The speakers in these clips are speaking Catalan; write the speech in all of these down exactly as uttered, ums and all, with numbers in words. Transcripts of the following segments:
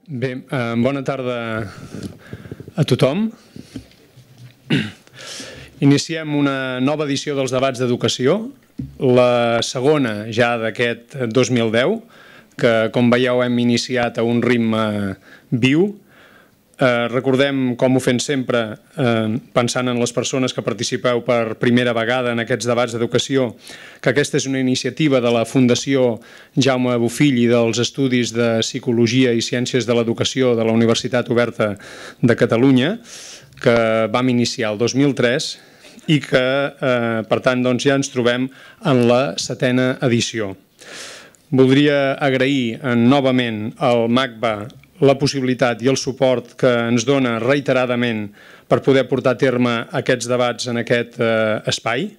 Bé, bona tarda a tothom. Iniciem una nova edició dels debats d'educació, la segona ja d'aquest dos mil deu, que com veieu hem iniciat a un ritme viu. Eh, recordem, com ho fem sempre, eh, pensant en les persones que participeu per primera vegada en aquests debats d'educació, que aquesta és una iniciativa de la Fundació Jaume Bofill i dels Estudis de Psicologia i Ciències de l'Educació de la Universitat Oberta de Catalunya, que vam iniciar el dos mil tres i que, eh, per tant, doncs, ja ens trobem en la setena edició. Voldria agrair eh, novament al MACBA la possibilitat i el suport que ens dona reiteradament per poder portar a terme aquests debats en aquest eh, espai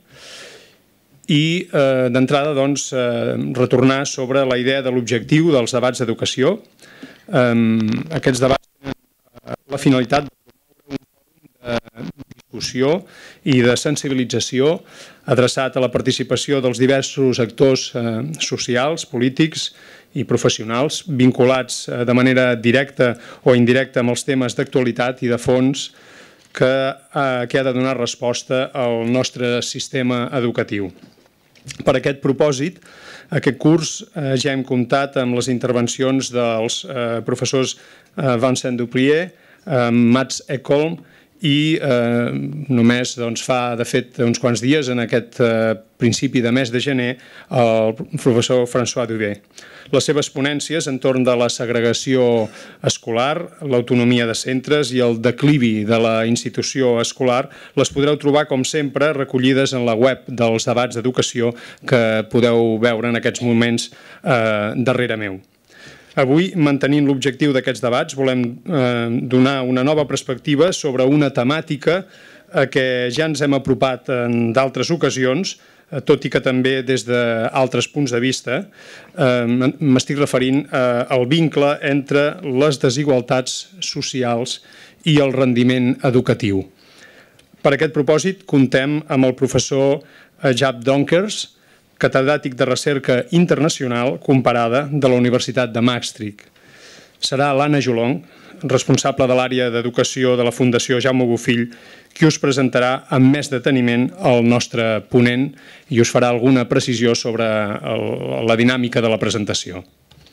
i eh, d'entrada doncs, eh, retornar sobre la idea de l'objectiu dels debats d'educació. Eh, aquests debats tenen la finalitat de promoure un fòrum de discussió i de sensibilització adreçat a la participació dels diversos actors eh, socials, polítics i professionals vinculats de manera directa o indirecta amb els temes d'actualitat i de fons que, eh, que ha de donar resposta al nostre sistema educatiu. Per aquest propòsit, aquest curs eh, ja hem comptat amb les intervencions dels eh, professors eh, Vincent Duprier, eh, Mats Ekholm i eh, només doncs, fa, de fet, uns quants dies, en aquest eh, principi de mes de gener, el professor François Dubé. Les seves ponències entorn de la segregació escolar, l'autonomia de centres i el declivi de la institució escolar les podreu trobar, com sempre, recollides en la web dels debats d'educació que podeu veure en aquests moments eh, darrere meu. Avui, mantenint l'objectiu d'aquests debats, volem eh, donar una nova perspectiva sobre una temàtica a què ja ens hem apropat en d'altres ocasions, eh, tot i que també des d'altres punts de vista. Eh, M'estic referint eh, al vincle entre les desigualtats socials i el rendiment educatiu. Per aquest propòsit, contem amb el professor Jaap Donkers, catedràtic de recerca internacional comparada de la Universitat de Maastricht. Serà l'Anna Jolong, responsable de l'àrea d'educació de la Fundació Jaume Bofill, qui us presentarà amb més deteniment el nostre ponent i us farà alguna precisió sobre el, la dinàmica de la presentació.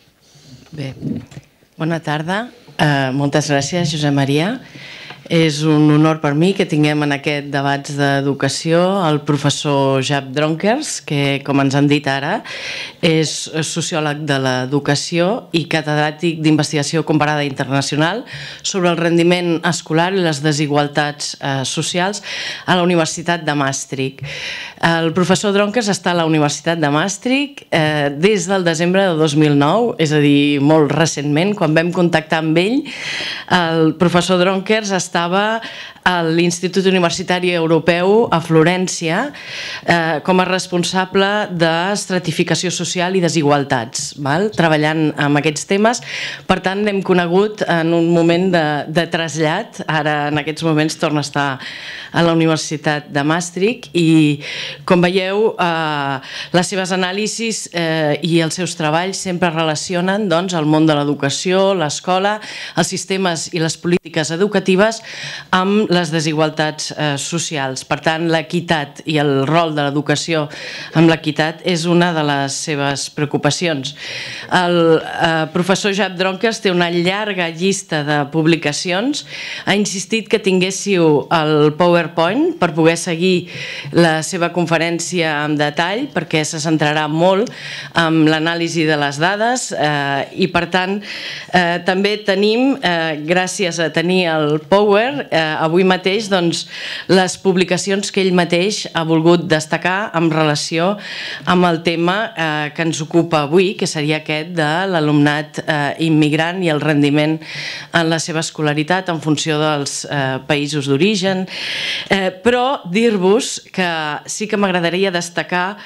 Bé, bona tarda. Uh, moltes gràcies, Josep Maria. És un honor per mi que tinguem en aquest debats d'educació el professor Jaap Donkers, que, com ens han dit ara, és sociòleg de l'educació i catedràtic d'investigació comparada internacional sobre el rendiment escolar i les desigualtats eh, socials a la Universitat de Maastricht. El professor Donkers està a la Universitat de Maastricht eh, des del desembre de dos mil nou, és a dir, molt recentment. Quan vam contactar amb ell, el professor Donkers està estava a l'Institut Universitari Europeu a Florència eh, com a responsable d'estratificació social i desigualtats, val? Treballant amb aquests temes. Per tant, l'hem conegut en un moment de, de trasllat. Ara, en aquests moments, torna a estar a la Universitat de Maastricht i, com veieu, eh, les seves anàlisis eh, i els seus treballs sempre relacionen doncs, el món de l'educació, l'escola, els sistemes i les polítiques educatives amb les desigualtats eh, socials. Per tant, l'equitat i el rol de l'educació amb l'equitat és una de les seves preocupacions. El eh, professor Jaap Donkers té una llarga llista de publicacions. Ha insistit que tinguéssiu el PowerPoint per poder seguir la seva conferència en detall, perquè se centrarà molt en l'anàlisi de les dades eh, i, per tant, eh, també tenim, eh, gràcies a tenir el Power, eh, avui mateix doncs, les publicacions que ell mateix ha volgut destacar en relació amb el tema eh, que ens ocupa avui, que seria aquest de l'alumnat eh, immigrant i el rendiment en la seva escolaritat en funció dels eh, països d'origen. Eh, però dir-vos que sí que m'agradaria destacar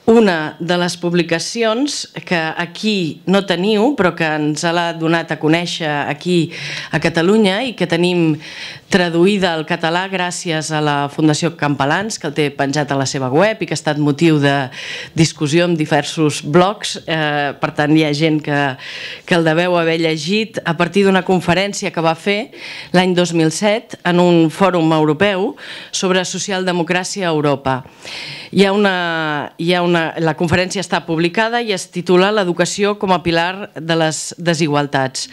una de les publicacions que aquí no teniu, però que ens l'ha donat a conèixer aquí a Catalunya i que tenim traduïda al català gràcies a la Fundació Campalans, que el té penjat a la seva web i que ha estat motiu de discussió en diversos blogs. Eh, per tant, hi ha gent que, que el deveu haver llegit a partir d'una conferència que va fer l'any dos mil set en un fòrum europeu sobre socialdemocràcia a Europa. Hi ha una... Hi ha una la conferència està publicada i es titula L'educació com a pilar de les desigualtats.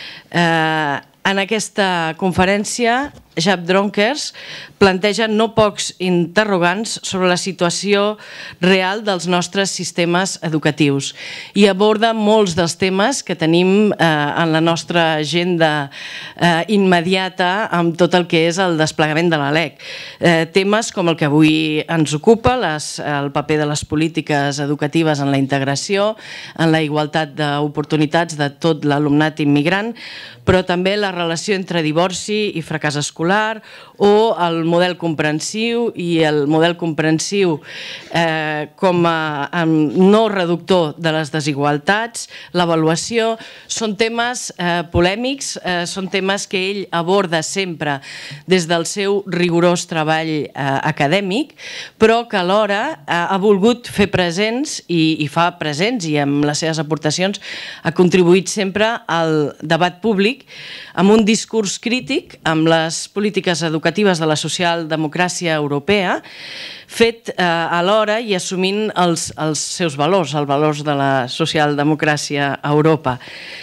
Eh, en aquesta conferència, Jaap Dronkers planteja no pocs interrogants sobre la situació real dels nostres sistemes educatius i aborda molts dels temes que tenim eh, en la nostra agenda eh, immediata amb tot el que és el desplegament de la LEC. Eh, temes com el que avui ens ocupa, les, el paper de les polítiques educatives en la integració, en la igualtat d'oportunitats de tot l'alumnat immigrant, però també la relació entre divorci i fracàs escolar, o el model comprensiu i el model comprensiu eh, com a no reductor de les desigualtats, l'avaluació. Són temes eh, polèmics, eh, són temes que ell aborda sempre des del seu rigorós treball eh, acadèmic, però que alhora eh, ha volgut fer presents i, i fa presents i amb les seves aportacions ha contribuït sempre al debat públic amb un discurs crític amb les polítiques educatives de la socialdemocràcia europea, fet eh, alhora i assumint els, els seus valors, els valors de la socialdemocràcia a Europa.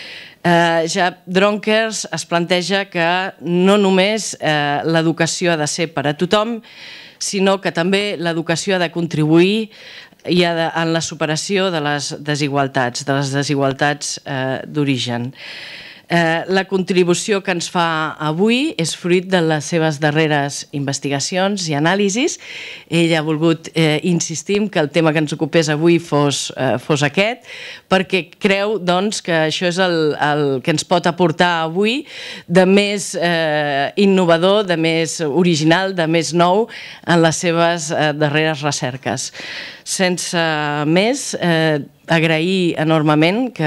Eh, Jaap Dronkers es planteja que no només eh, l'educació ha de ser per a tothom, sinó que també l'educació ha de contribuir i ha de, en la superació de les desigualtats, de les desigualtats eh, d'origen. Eh, la contribució que ens fa avui és fruit de les seves darreres investigacions i anàlisis. Ell ha volgut eh, insistir que el tema que ens ocupés avui fos, eh, fos aquest, perquè creu doncs, que això és el, el que ens pot aportar avui de més eh, innovador, de més original, de més nou en les seves eh, darreres recerques. Sense més, eh, agrair enormement que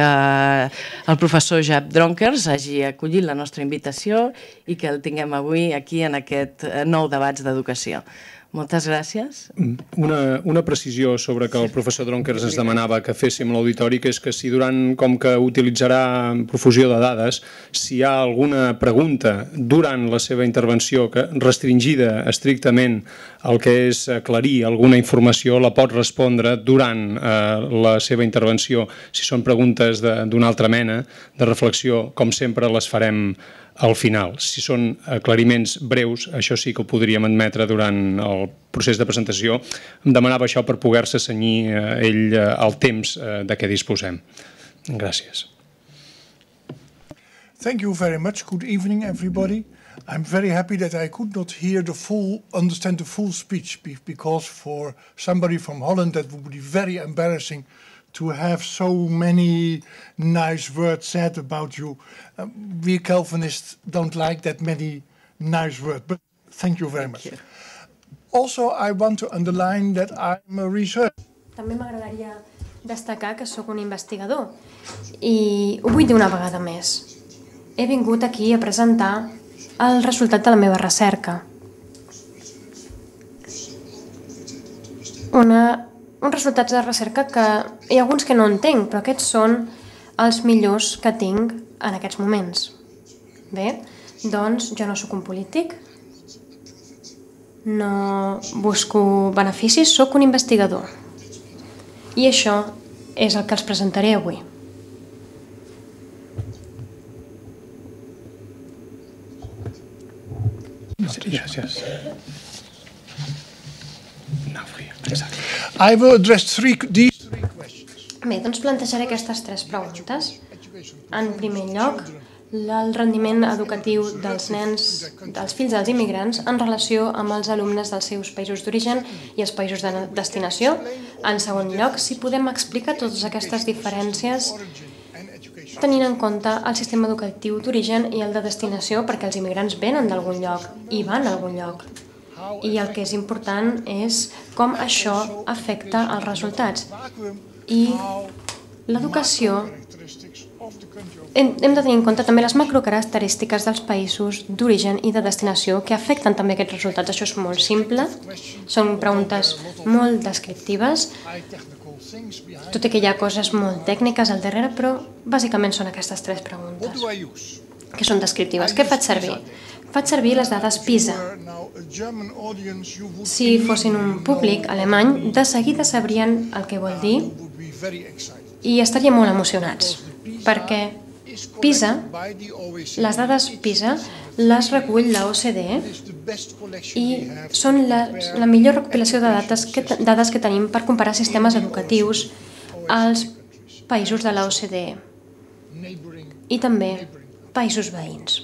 el professor Jaap Dronkers hagi acollit la nostra invitació i que el tinguem avui aquí en aquest nou debats d'educació. Moltes gràcies. Una, una precisió sobre que el professor Dronkers ens demanava que féssim l'auditori, que és que si durant, com que utilitzarà profusió de dades, si hi ha alguna pregunta durant la seva intervenció que restringida estrictament el que és aclarir alguna informació, la pot respondre durant eh, la seva intervenció. Si són preguntes d'una altra mena de reflexió, com sempre les farem al final. Si són aclariments breus, això sí que ho podríem admetre durant el procés de presentació. Em demanava això per poder-se cenyir eh, ell eh, el temps eh, de què disposem. Gràcies. Thank you very much. Good evening, everybody. I'm very happy that I could not hear the full, understand the full speech, because for somebody from Holland that would be very embarrassing to have so many nice words said about you. Uh, we Calvinists don't like that many nice words, but thank you very much. Also, I want to underline that I'm a researcher. També m'agradaria destacar que sóc un investigador i ho vull dir una vegada més. He vingut aquí a presentar el resultat de la meva recerca. Una uns resultats de recerca que hi ha alguns que no entenc, però aquests són els millors que tinc en aquests moments. Bé, doncs jo no sóc un polític, no busco beneficis, sóc un investigador. I això és el que els presentaré avui. Gràcies. I will address three, these three questions. Bé, doncs plantejaré aquestes tres preguntes. En primer lloc, el rendiment educatiu dels nens, dels fills dels immigrants en relació amb els alumnes dels seus països d'origen i els països de destinació. En segon lloc, si podem explicar totes aquestes diferències tenint en compte el sistema educatiu d'origen i el de destinació, perquè els immigrants venen d'algun lloc i van a algun lloc. I el que és important és com això afecta els resultats. I l'educació, hem, hem de tenir en compte també les macrocaracterístiques dels països d'origen i de destinació que afecten també aquests resultats. Això és molt simple, són preguntes molt descriptives, tot i que hi ha coses molt tècniques al darrere, però bàsicament són aquestes tres preguntes, que són descriptives. Què faig servir? Faig servir les dades PISA. Si fossin un públic alemany, de seguida sabrien el que vol dir i estarien molt emocionats, perquè PISA, les dades PISA, les recull la O C D E i són la, la millor recopilació de dades que, dades que tenim per comparar sistemes educatius als països de la O C D E i també països veïns.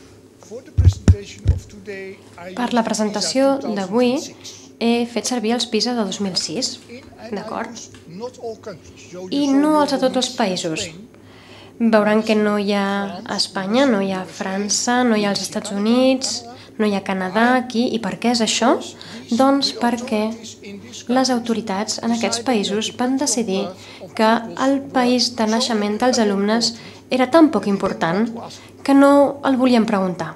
Per la presentació d'avui he fet servir els PISA de dos mil sis, d'acord? I no els a tots els països. Veuran que no hi ha a Espanya, no hi ha a França, no hi ha als Estats Units, no hi ha a Canadà aquí. I per què és això? Doncs perquè les autoritats en aquests països van decidir que el país de naixement dels alumnes era tan poc important que no el volien preguntar.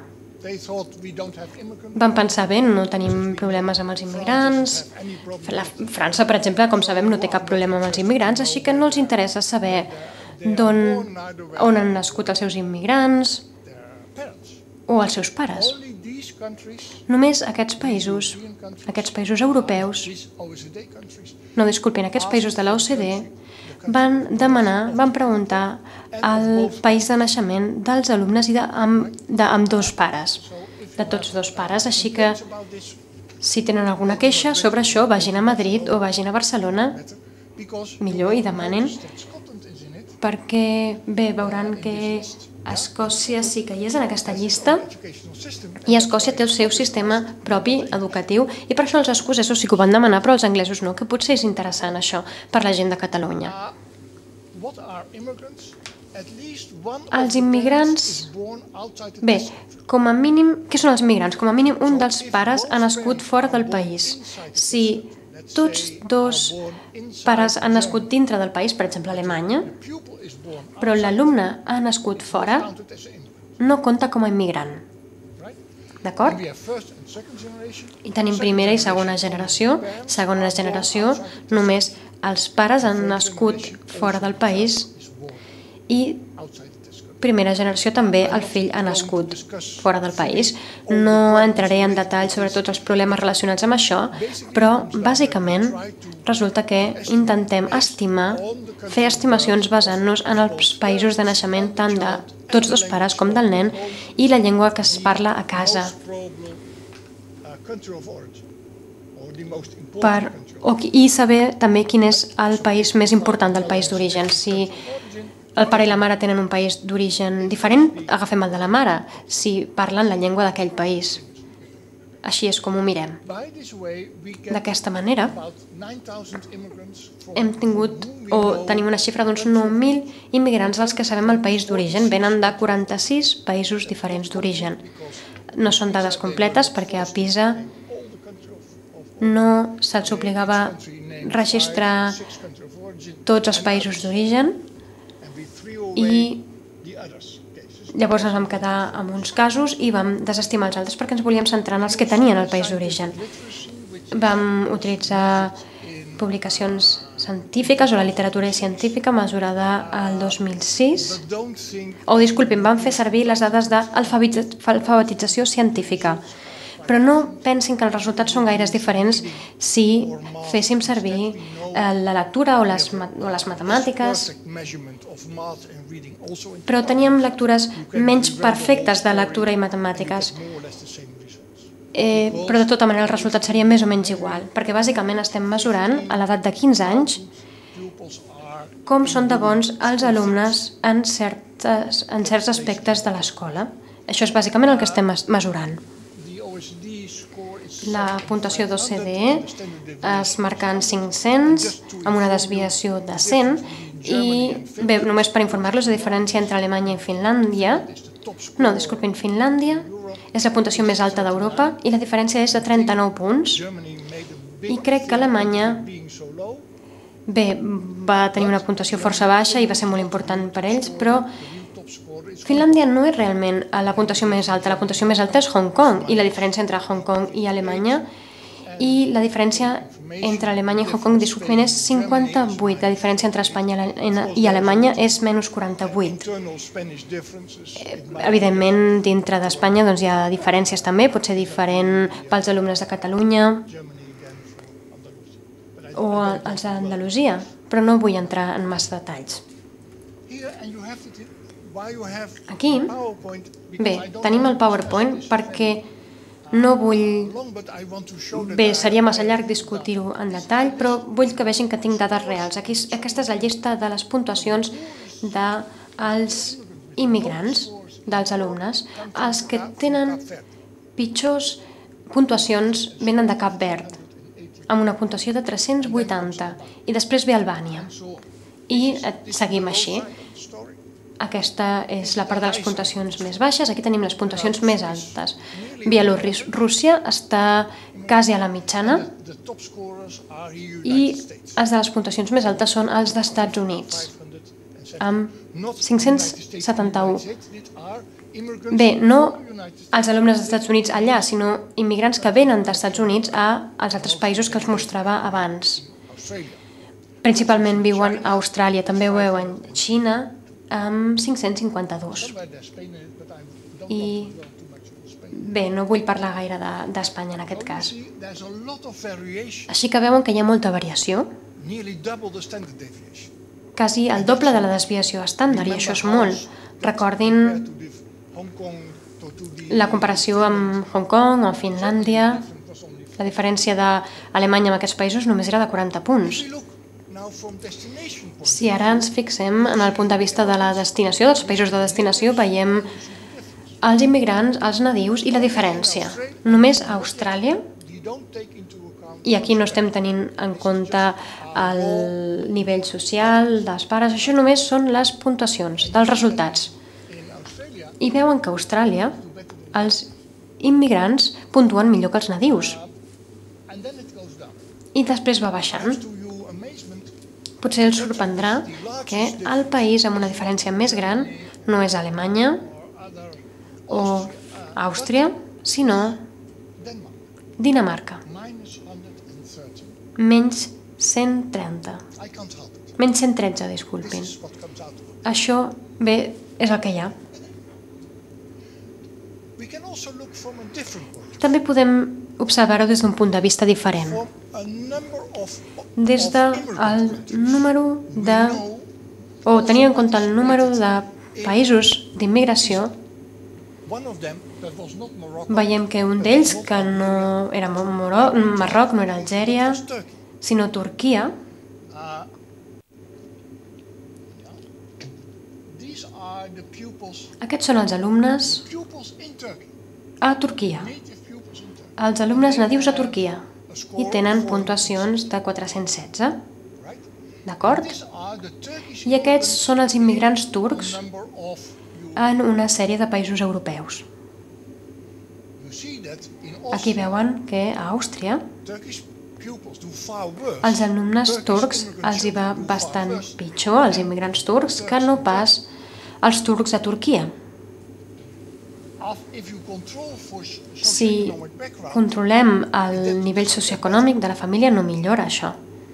Van pensar, bé, no tenim problemes amb els immigrants. La França, per exemple, com sabem, no té cap problema amb els immigrants, així que no els interessa saber d'on on han nascut els seus immigrants o els seus pares. Només aquests països, aquests països europeus, no, disculpin, aquests països de la O C D E van demanar, van preguntar al país de naixement dels alumnes i de, amb, de, amb dos pares, de tots dos pares, així que si tenen alguna queixa sobre això, vagin a Madrid o vagin a Barcelona, millor, i demanen, perquè, bé, veuran que Escòcia sí que hi és en aquesta llista i Escòcia té el seu sistema propi educatiu i per això els escocesos sí que ho van demanar, però els anglesos no, que potser és interessant això per la gent de Catalunya. Els immigrants... Bé, com a mínim... Què són els immigrants? Com a mínim un dels pares ha nascut fora del país. Si tots dos pares han nascut dintre del país, per exemple a Alemanya, però l'alumne ha nascut fora, no compta com a immigrant. D'acord? I tenim primera i segona generació. Segona generació, només els pares han nascut fora del país i primera generació també el fill ha nascut fora del país. No entraré en detall sobre tots els problemes relacionats amb això, però bàsicament resulta que intentem estimar, fer estimacions basant-nos en els països de naixement tant de tots dos pares com del nen i la llengua que es parla a casa. Per, o, I saber també quin és el país més important del país d'origen. Si el pare i la mare tenen un país d'origen diferent, agafem el de la mare, si parlen la llengua d'aquell país. Així és com ho mirem. D'aquesta manera, hem tingut o tenim una xifra d'uns nou mil immigrants dels que sabem el país d'origen. Venen de quaranta-sis països diferents d'origen. No són dades completes perquè a PISA no se'ls obligava a registrar tots els països d'origen i llavors ens vam quedar amb uns casos i vam desestimar els altres perquè ens volíem centrar en els que tenien el país d'origen. Vam utilitzar publicacions científiques o la literatura científica mesurada al dos mil sis. O, disculpin, vam fer servir les dades d'alfabetització científica. Però no pensin que els resultats són gaires diferents si féssim servir la lectura o les, o les matemàtiques, però teníem lectures menys perfectes de lectura i matemàtiques. Eh, però de tota manera el resultat seria més o menys igual, perquè bàsicament estem mesurant a l'edat de quinze anys com són de bons els alumnes en, certes, en certs aspectes de l'escola. Això és bàsicament el que estem mesurant. La puntuació d'O C D E es marca en cinc-cents, amb una desviació de cent, i bé, només per informar-los, la diferència entre Alemanya i Finlàndia, no, disculpin, Finlàndia és la puntuació més alta d'Europa i la diferència és de trenta-nou punts. I crec que Alemanya, bé, va tenir una puntuació força baixa i va ser molt important per ells, però Finlàndia no és realment la puntuació més alta. La puntuació més alta és Hong Kong, i la diferència entre Hong Kong i Alemanya, i la diferència entre Alemanya i Hong Kong, disculpen, és cinquanta-vuit. La diferència entre Espanya i Alemanya és menys quaranta-vuit. Evidentment, dintre d'Espanya doncs, hi ha diferències també, pot ser diferent pels alumnes de Catalunya o els d'Andalusia, però no vull entrar en massa detalls. Aquí, bé, tenim el PowerPoint perquè no vull... Bé, seria massa llarg discutir-ho en detall, però vull que vegin que tinc dades reals. Aquí, aquesta és la llista de les puntuacions dels immigrants, dels alumnes. Els que tenen pitjors puntuacions venen de Cap Verd, amb una puntuació de tres-cents vuitanta, i després ve Albània. I seguim així. Aquesta és la part de les puntuacions més baixes, aquí tenim les puntuacions més altes. Bielorússia està quasi a la mitjana i els de les puntuacions més altes són els dels Estats Units, amb cinc-cents setanta-u. Bé, no els alumnes dels Estats Units allà, sinó immigrants que venen dels Estats Units als altres països que els mostrava abans. Principalment viuen a Austràlia, també ho veuen, Xina, amb cinc-cents cinquanta-dos. I bé, no vull parlar gaire d'Espanya en aquest cas. Així que veuen que hi ha molta variació, quasi el doble de la desviació estàndard, i això és molt. Recordin la comparació amb Hong Kong o Finlàndia, la diferència d'Alemanya amb aquests països només era de quaranta punts. Si ara ens fixem en el punt de vista de la destinació, dels països de destinació, veiem els immigrants, els nadius i la diferència. Només a Austràlia, i aquí no estem tenint en compte el nivell social dels pares, això només són les puntuacions dels resultats. I veuen que a Austràlia els immigrants puntuen millor que els nadius. I després va baixant. Potser els sorprendrà que el país amb una diferència més gran no és Alemanya o Àustria, sinó Dinamarca. Menys cent trenta. Menys cent tretze, disculpin. Això, bé, és el que hi ha. També podem observar-ho des d'un punt de vista diferent. Des del número de... o tenint en compte el número de països d'immigració, veiem que un d'ells, que no era Marroc, no era Algèria, sinó Turquia, aquests són els alumnes a Turquia, els alumnes nadius a Turquia, i tenen puntuacions de quatre-cents setze, d'acord? I aquests són els immigrants turcs en una sèrie de països europeus. Aquí veuen que a Àustria els alumnes turcs els hi va bastant pitjor, els immigrants turcs, que no pas els turcs a Turquia. Si controlem el nivell socioeconòmic de la família, no millora això.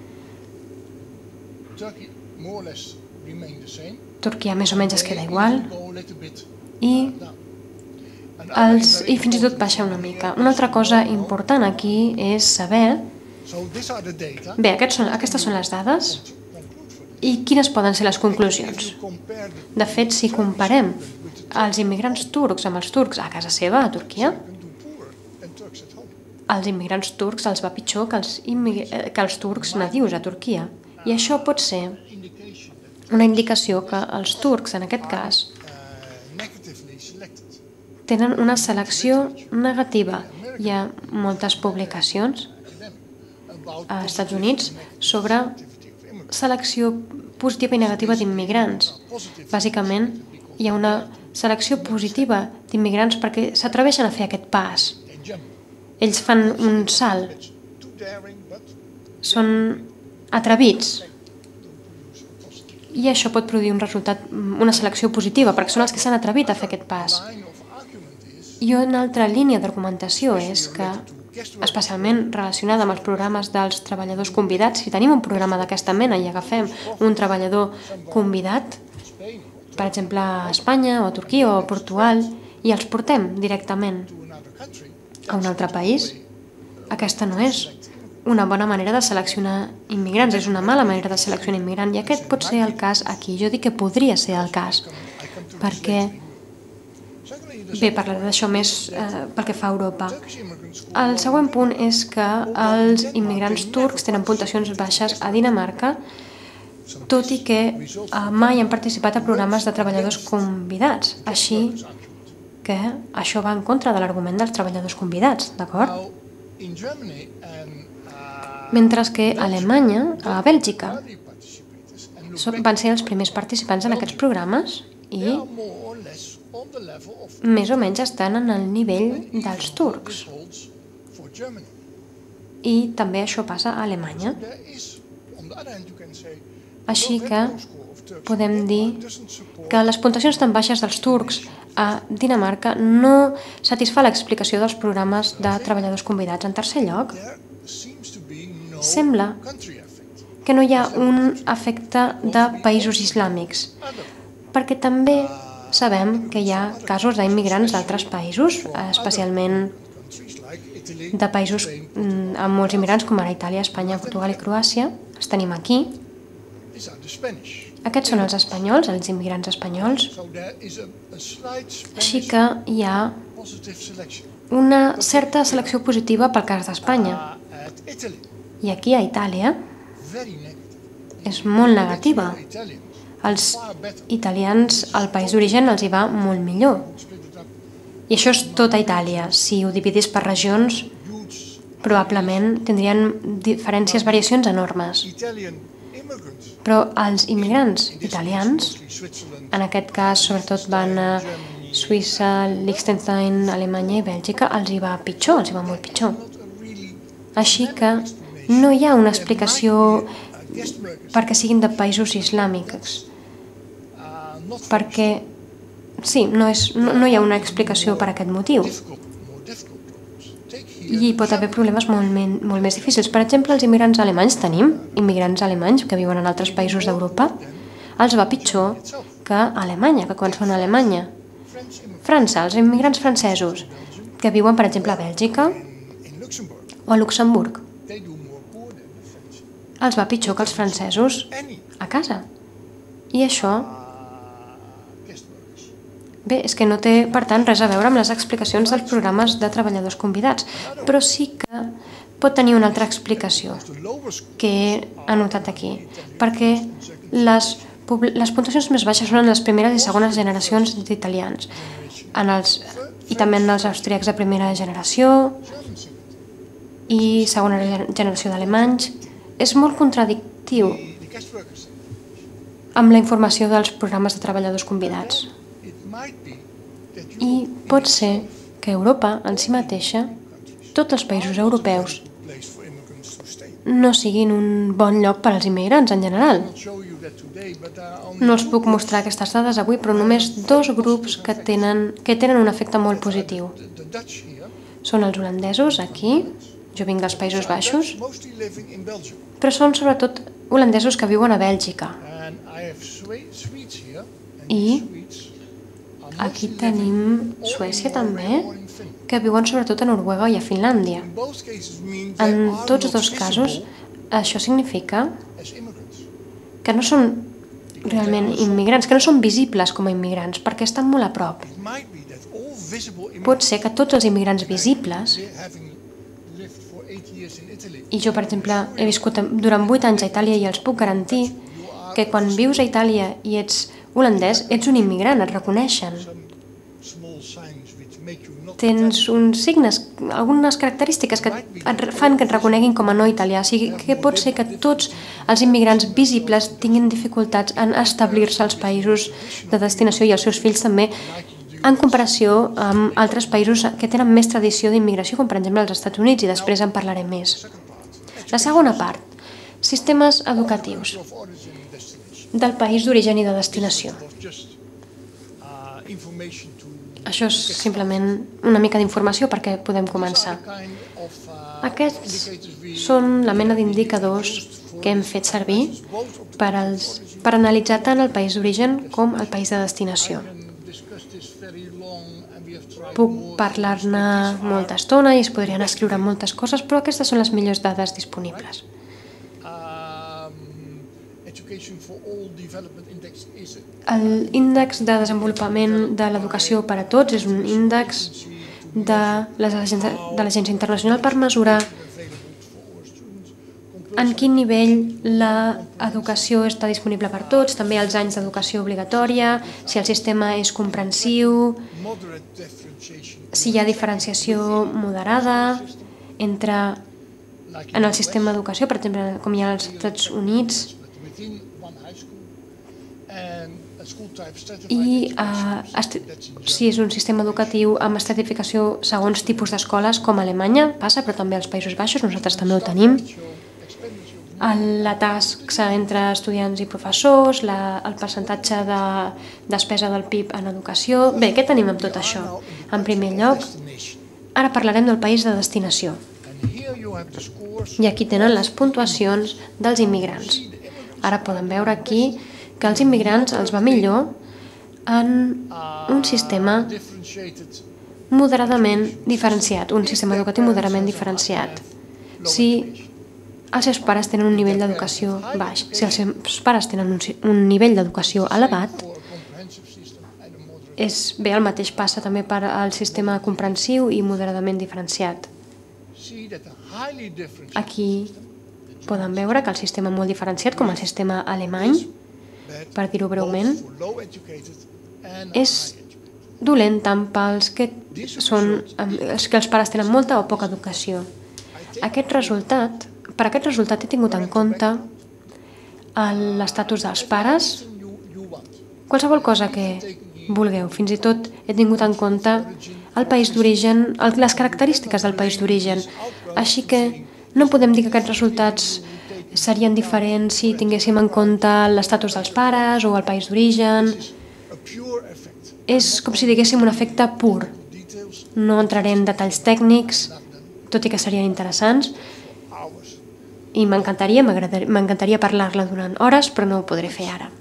Turquia més o menys es queda igual i, els, i fins i tot baixa una mica. Una altra cosa important aquí és saber... Bé, aquests són, aquestes són les dades i quines poden ser les conclusions. De fet, si comparem els immigrants turcs amb els turcs a casa seva, a Turquia, als immigrants turcs els va pitjor que els, que els turcs nadius a Turquia. I això pot ser una indicació que els turcs, en aquest cas, tenen una selecció negativa. Hi ha moltes publicacions als Estats Units sobre selecció positiva i negativa d'immigrants. Bàsicament, hi ha una selecció positiva d'immigrants perquè s'atreveixen a fer aquest pas. Ells fan un salt són atrevits. I això pot produir un resultat, una selecció positiva, perquè són els que s'han atrevit a fer aquest pas. I una altra línia d'argumentació és que, especialment relacionada amb els programes dels treballadors convidats, si tenim un programa d'aquesta mena i agafem un treballador convidat, per exemple a Espanya o a Turquia o a Portugal, i els portem directament a un altre país, aquesta no és una bona manera de seleccionar immigrants, és una mala manera de seleccionar immigrants, i aquest pot ser el cas aquí. Jo dic que podria ser el cas, perquè, bé, parlaré d'això més eh, pel que fa a Europa. El següent punt és que els immigrants turcs tenen puntuacions baixes a Dinamarca, tot i que eh, mai han participat a programes de treballadors convidats, així que això va en contra de l'argument dels treballadors convidats, d'acord? Mentre que a Alemanya, a Bèlgica, van ser els primers participants en aquests programes i més o menys estan en el nivell dels turcs. I també això passa a Alemanya. Així que podem dir que les puntuacions tan baixes dels turcs a Dinamarca no satisfà l'explicació dels programes de treballadors convidats. En tercer lloc, sembla que no hi ha un efecte de països islàmics, perquè també sabem que hi ha casos d'immigrants d'altres països, especialment de països amb molts immigrants, com ara Itàlia, Espanya, Portugal i Croàcia. Els tenim aquí. Aquests són els espanyols, els immigrants espanyols. Així que hi ha una certa selecció positiva pel cas d'Espanya. I aquí a Itàlia és molt negativa. Els italians, al país d'origen, els hi va molt millor. I això és tota Itàlia. Si ho dividís per regions, probablement tindrien diferències, variacions enormes. Però els immigrants italians, en aquest cas sobretot van a Suïssa, Liechtenstein, Alemanya i Bèlgica, els hi va pitjor, els hi va molt pitjor. Així que no hi ha una explicació perquè siguin de països islàmics. Perquè, sí, no, és, no, no hi ha una explicació per aquest motiu. I hi pot haver problemes molt, men, molt més difícils. Per exemple, els immigrants alemanys, tenim immigrants alemanys que viuen en altres països d'Europa, els va pitjor que a Alemanya, que quan són a Alemanya. França, els immigrants francesos, que viuen, per exemple, a Bèlgica o a Luxemburg. Els va pitjor que els francesos a casa. I això, bé, és que no té, per tant, res a veure amb les explicacions dels programes de treballadors convidats, però sí que pot tenir una altra explicació que he anotat aquí, perquè les, les puntuacions més baixes són en les primeres i segones generacions d'italians, en els, i també en els austríacs de primera generació i segona generació d'alemanys. És molt contradictiu amb la informació dels programes de treballadors convidats. I pot ser que Europa, en si mateixa, tots els països europeus, no siguin un bon lloc per als immigrants en general. No els puc mostrar aquestes dades avui, però només dos grups que tenen, que tenen un efecte molt positiu. Són els holandesos, aquí, jo vinc dels Països Baixos, però són sobretot holandesos que viuen a Bèlgica. I aquí tenim Suècia també, que viuen sobretot a Noruega i a Finlàndia. En tots dos casos, això significa que no són realment immigrants, que no són visibles com a immigrants, perquè estan molt a prop. Pot ser que tots els immigrants visibles, i jo, per exemple, he viscut durant vuit anys a Itàlia i els puc garantir que quan vius a Itàlia i ets holandès, ets un immigrant, et reconeixen. Tens uns signes, algunes característiques que et fan que et reconeguin com a no italià. O sigui que pot ser que tots els immigrants visibles tinguin dificultats en establir-se als països de destinació i els seus fills també, en comparació amb altres països que tenen més tradició d'immigració, com per exemple els Estats Units, i després en parlarem més. La segona part, sistemes educatius del país d'origen i de destinació. Això és simplement una mica d'informació perquè podem començar. Aquests són la mena d'indicadors que hem fet servir per, als, per analitzar tant el país d'origen com el país de destinació. Puc parlar-ne molta estona i es podrien escriure moltes coses, però aquestes són les millors dades disponibles. L'índex de desenvolupament de l'educació per a tots és un índex de l'Agència Internacional per mesurar en quin nivell l'educació està disponible per tots, també els anys d'educació obligatòria, si el sistema és comprensiu, si hi ha diferenciació moderada entre en el sistema d'educació, per exemple, com hi ha als Estats Units, i uh, si és un sistema educatiu amb estratificació segons tipus d'escoles, com a Alemanya passa, però també als Països Baixos, nosaltres també ho tenim. La taxa entre estudiants i professors, la, el percentatge de despesa del P I B en educació... Bé, què tenim amb tot això? En primer lloc, ara parlarem del país de destinació. I aquí tenen les puntuacions dels immigrants. Ara poden veure aquí que els immigrants els va millor en un sistema moderadament diferenciat, un sistema educatiu moderadament diferenciat. Si els seus pares tenen un nivell d'educació baix, si els seus pares tenen un, un nivell d'educació elevat, és bé, el mateix passa també per al sistema comprensiu i moderadament diferenciat. Aquí poden veure que el sistema molt diferenciat, com el sistema alemany, per dir-ho breument, és dolent tant pels que, són, que els pares tenen molta o poca educació. Aquest resultat, per aquest resultat he tingut en compte l'estatus dels pares, qualsevol cosa que vulgueu, fins i tot he tingut en compte el país d'origen, les característiques del país d'origen, així que no podem dir que aquests resultats serien diferents si tinguéssim en compte l'estatus dels pares o el país d'origen. És com si diguéssim un efecte pur. No entraré en detalls tècnics, tot i que serien interessants, i m'encantaria, m'encantaria parlar-la durant hores, però no ho podré fer ara.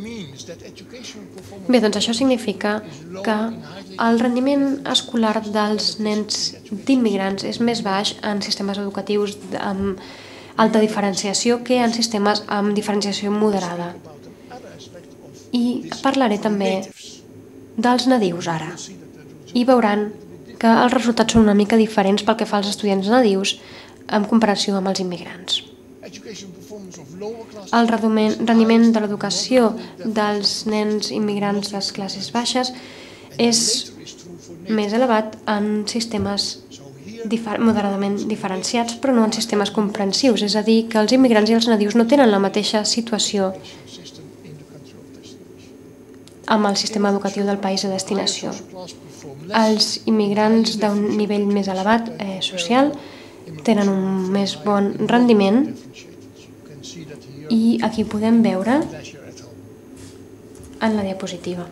Bé, doncs això significa que el rendiment escolar dels nens d'immigrants és més baix en sistemes educatius amb alta diferenciació que en sistemes amb diferenciació moderada. I parlaré també dels nadius ara. I veuran que els resultats són una mica diferents pel que fa als estudiants nadius en comparació amb els immigrants. El rendiment de l'educació dels nens immigrants de les classes baixes és més elevat en sistemes moderadament diferenciats, però no en sistemes comprensius, és a dir, que els immigrants i els nadius no tenen la mateixa situació amb el sistema educatiu del país de destinació. Els immigrants d'un nivell més elevat eh, social tenen un més bon rendiment i aquí podem veure en la diapositiva.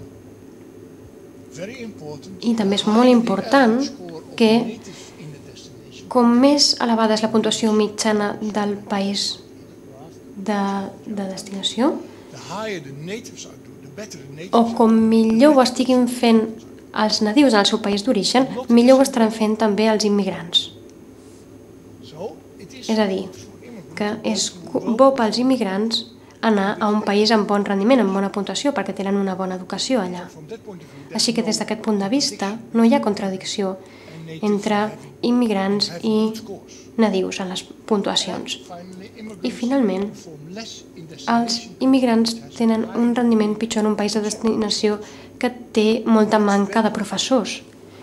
I també és molt important que com més elevada és la puntuació mitjana del país de, de destinació, o com millor ho estiguin fent els nadius en el seu país d'origen, millor ho estaran fent també els immigrants. És a dir, que és bo pels immigrants anar a un país amb bon rendiment, amb bona puntuació, perquè tenen una bona educació allà. Així que des d'aquest punt de vista no hi ha contradicció entre immigrants i nadius en les puntuacions. I finalment, els immigrants tenen un rendiment pitjor en un país de destinació que té molta manca de professors.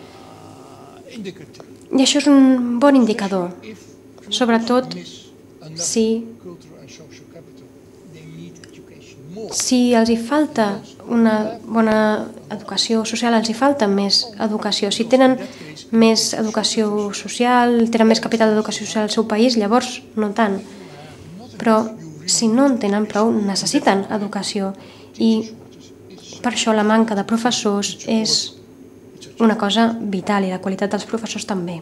I això és un bon indicador, sobretot si si els hi falta una bona educació social, els hi falta més educació. Si tenen més educació social, tenen més capital d'educació social al seu país, llavors no tant. Però si no en tenen prou, necessiten educació. I per això la manca de professors és una cosa vital i la qualitat dels professors també.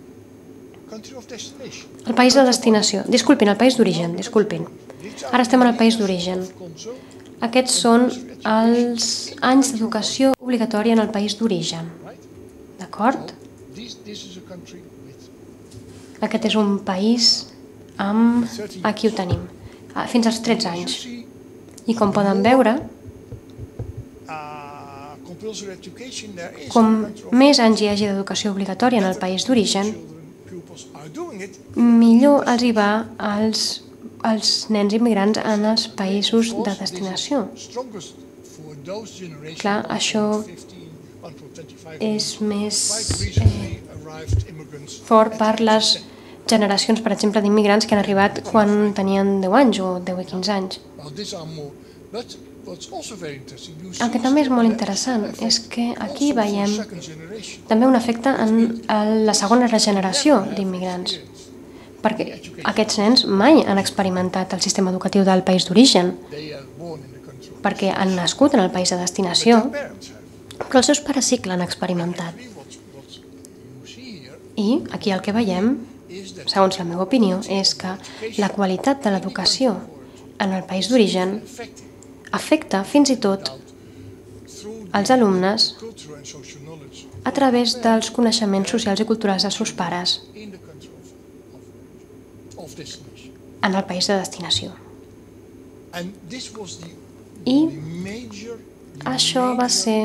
El país de destinació. Disculpin, el país d'origen, disculpin. Ara estem en el país d'origen. Aquests són els anys d'educació obligatòria en el país d'origen. D'acord? Aquest és un país amb... Aquí ho tenim. Fins als tretze anys. I com poden veure, com més anys hi hagi d'educació obligatòria en el país d'origen, millor els hi va als, als nens immigrants en els països de destinació. Clar, això és més eh, fort per les generacions, per exemple, d'immigrants que han arribat quan tenien deu anys o deu i quinze anys. El que també és molt interessant és que aquí veiem també un efecte en la segona generació d'immigrants, perquè aquests nens mai han experimentat el sistema educatiu del país d'origen, perquè han nascut en el país de destinació, però els seus pares sí que l'han experimentat. I aquí el que veiem, segons la meva opinió, és que la qualitat de l'educació en el país d'origen afecta fins i tot els alumnes a través dels coneixements socials i culturals dels seus pares en el país de destinació. I això va ser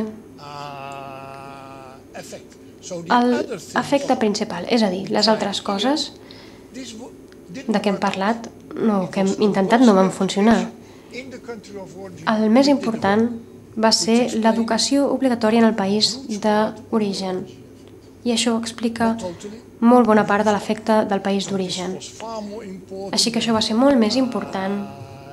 l'efecte principal, és a dir, les altres coses de què hem parlat, no, que hem intentat, no van funcionar. El més important va ser l'educació obligatòria en el país d'origen. I això explica molt bona part de l'efecte del país d'origen. Així que això va ser molt més important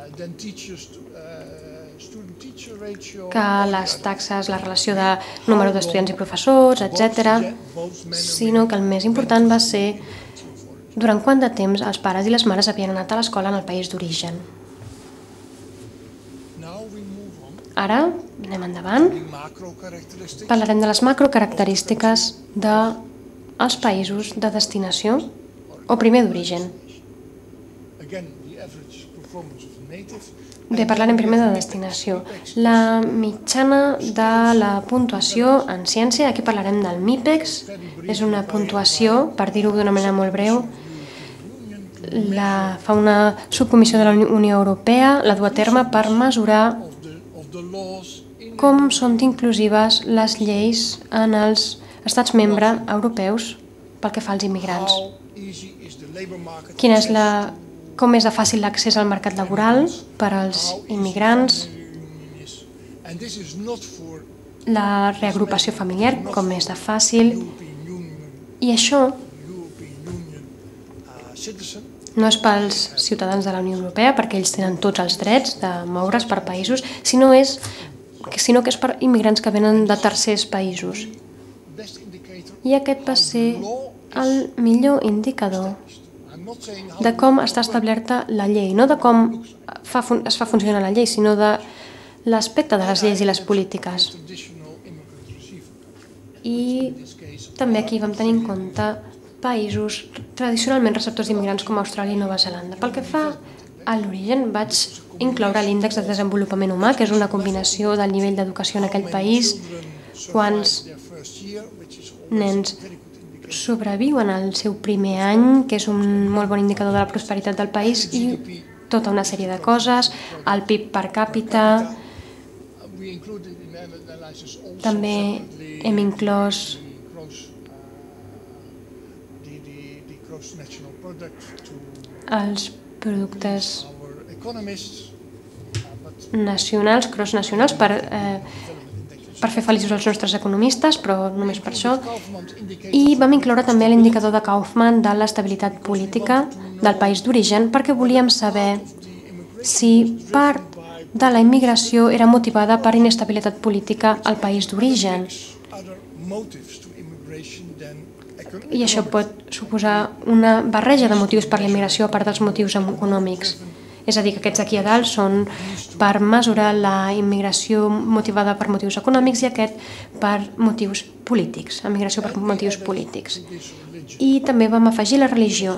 que les taxes, la relació de número d'estudiants i professors, etcètera, sinó que el més important va ser durant quant de temps els pares i les mares havien anat a l'escola en el país d'origen. Ara anem endavant. Parlarem de les macrocaracterístiques dels països de destinació o primer d'origen. Bé, parlarem primer de destinació. La mitjana de la puntuació en ciència, aquí parlarem del MIPEX, és una puntuació, per dir-ho d'una manera molt breu, la fa una subcomissió de la Unió Europea, la du a terme per mesurar com són inclusives les lleis en els estats membres europeus pel que fa als immigrants. Quina és la, com és de fàcil l'accés al mercat laboral per als immigrants, la reagrupació familiar, com és de fàcil, i això no és pels ciutadans de la Unió Europea, perquè ells tenen tots els drets de moure's per països, sinó, és, sinó que és per immigrants que venen de tercers països. I aquest va ser el millor indicador de com està establerta la llei, no de com fa, es fa funcionar la llei, sinó de l'aspecte de les lleis i les polítiques. I també aquí vam tenir en compte països tradicionalment receptors d'immigrants com Austràlia i Nova Zelanda. Pel que fa a l'origen, vaig incloure l'índex de desenvolupament humà, que és una combinació del nivell d'educació en aquell país, quants nens sobreviuen al seu primer any, que és un molt bon indicador de la prosperitat del país, i tota una sèrie de coses, el P I B per càpita. També hem inclòs els productes nacionals, cross-nacionals, per, eh, per fer feliços els nostres economistes, però només per això. I vam incloure també l'indicador de Kaufman de l'estabilitat política del país d'origen, perquè volíem saber si part de la immigració era motivada per inestabilitat política al país d'origen. I això pot suposar una barreja de motius per la immigració a part dels motius econòmics. És a dir, que aquests aquí a dalt són per mesurar la immigració motivada per motius econòmics i aquest per motius polítics, la immigració per motius polítics. I també vam afegir la religió,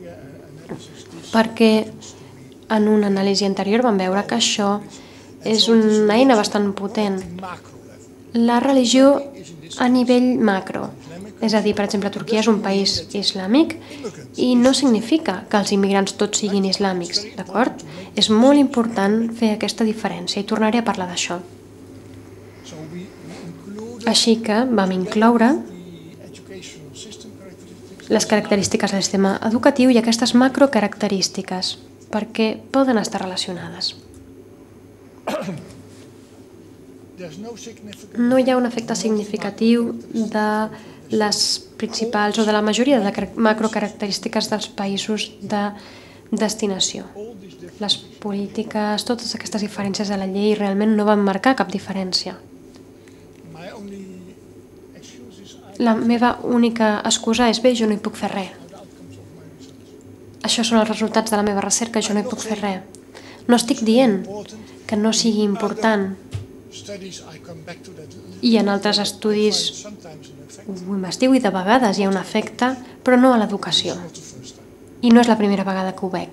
perquè en una anàlisi anterior vam veure que això és una eina bastant potent. La religió a nivell macro, és a dir, per exemple, Turquia és un país islàmic i no significa que els immigrants tots siguin islàmics, d'acord? És molt important fer aquesta diferència i tornaré a parlar d'això. Així que vam incloure les característiques del sistema educatiu i aquestes macrocaracterístiques, perquè poden estar relacionades. No hi ha un efecte significatiu de les principals o de la majoria de macrocaracterístiques dels països de destinació. Les polítiques, totes aquestes diferències de la llei realment no van marcar cap diferència. La meva única excusa és bé, jo no hi puc fer res. Això són els resultats de la meva recerca, jo no hi puc fer res. No estic dient que no sigui important. I en altres estudis ho investigo i de vegades hi ha un efecte, però no a l'educació. I no és la primera vegada que ho veig.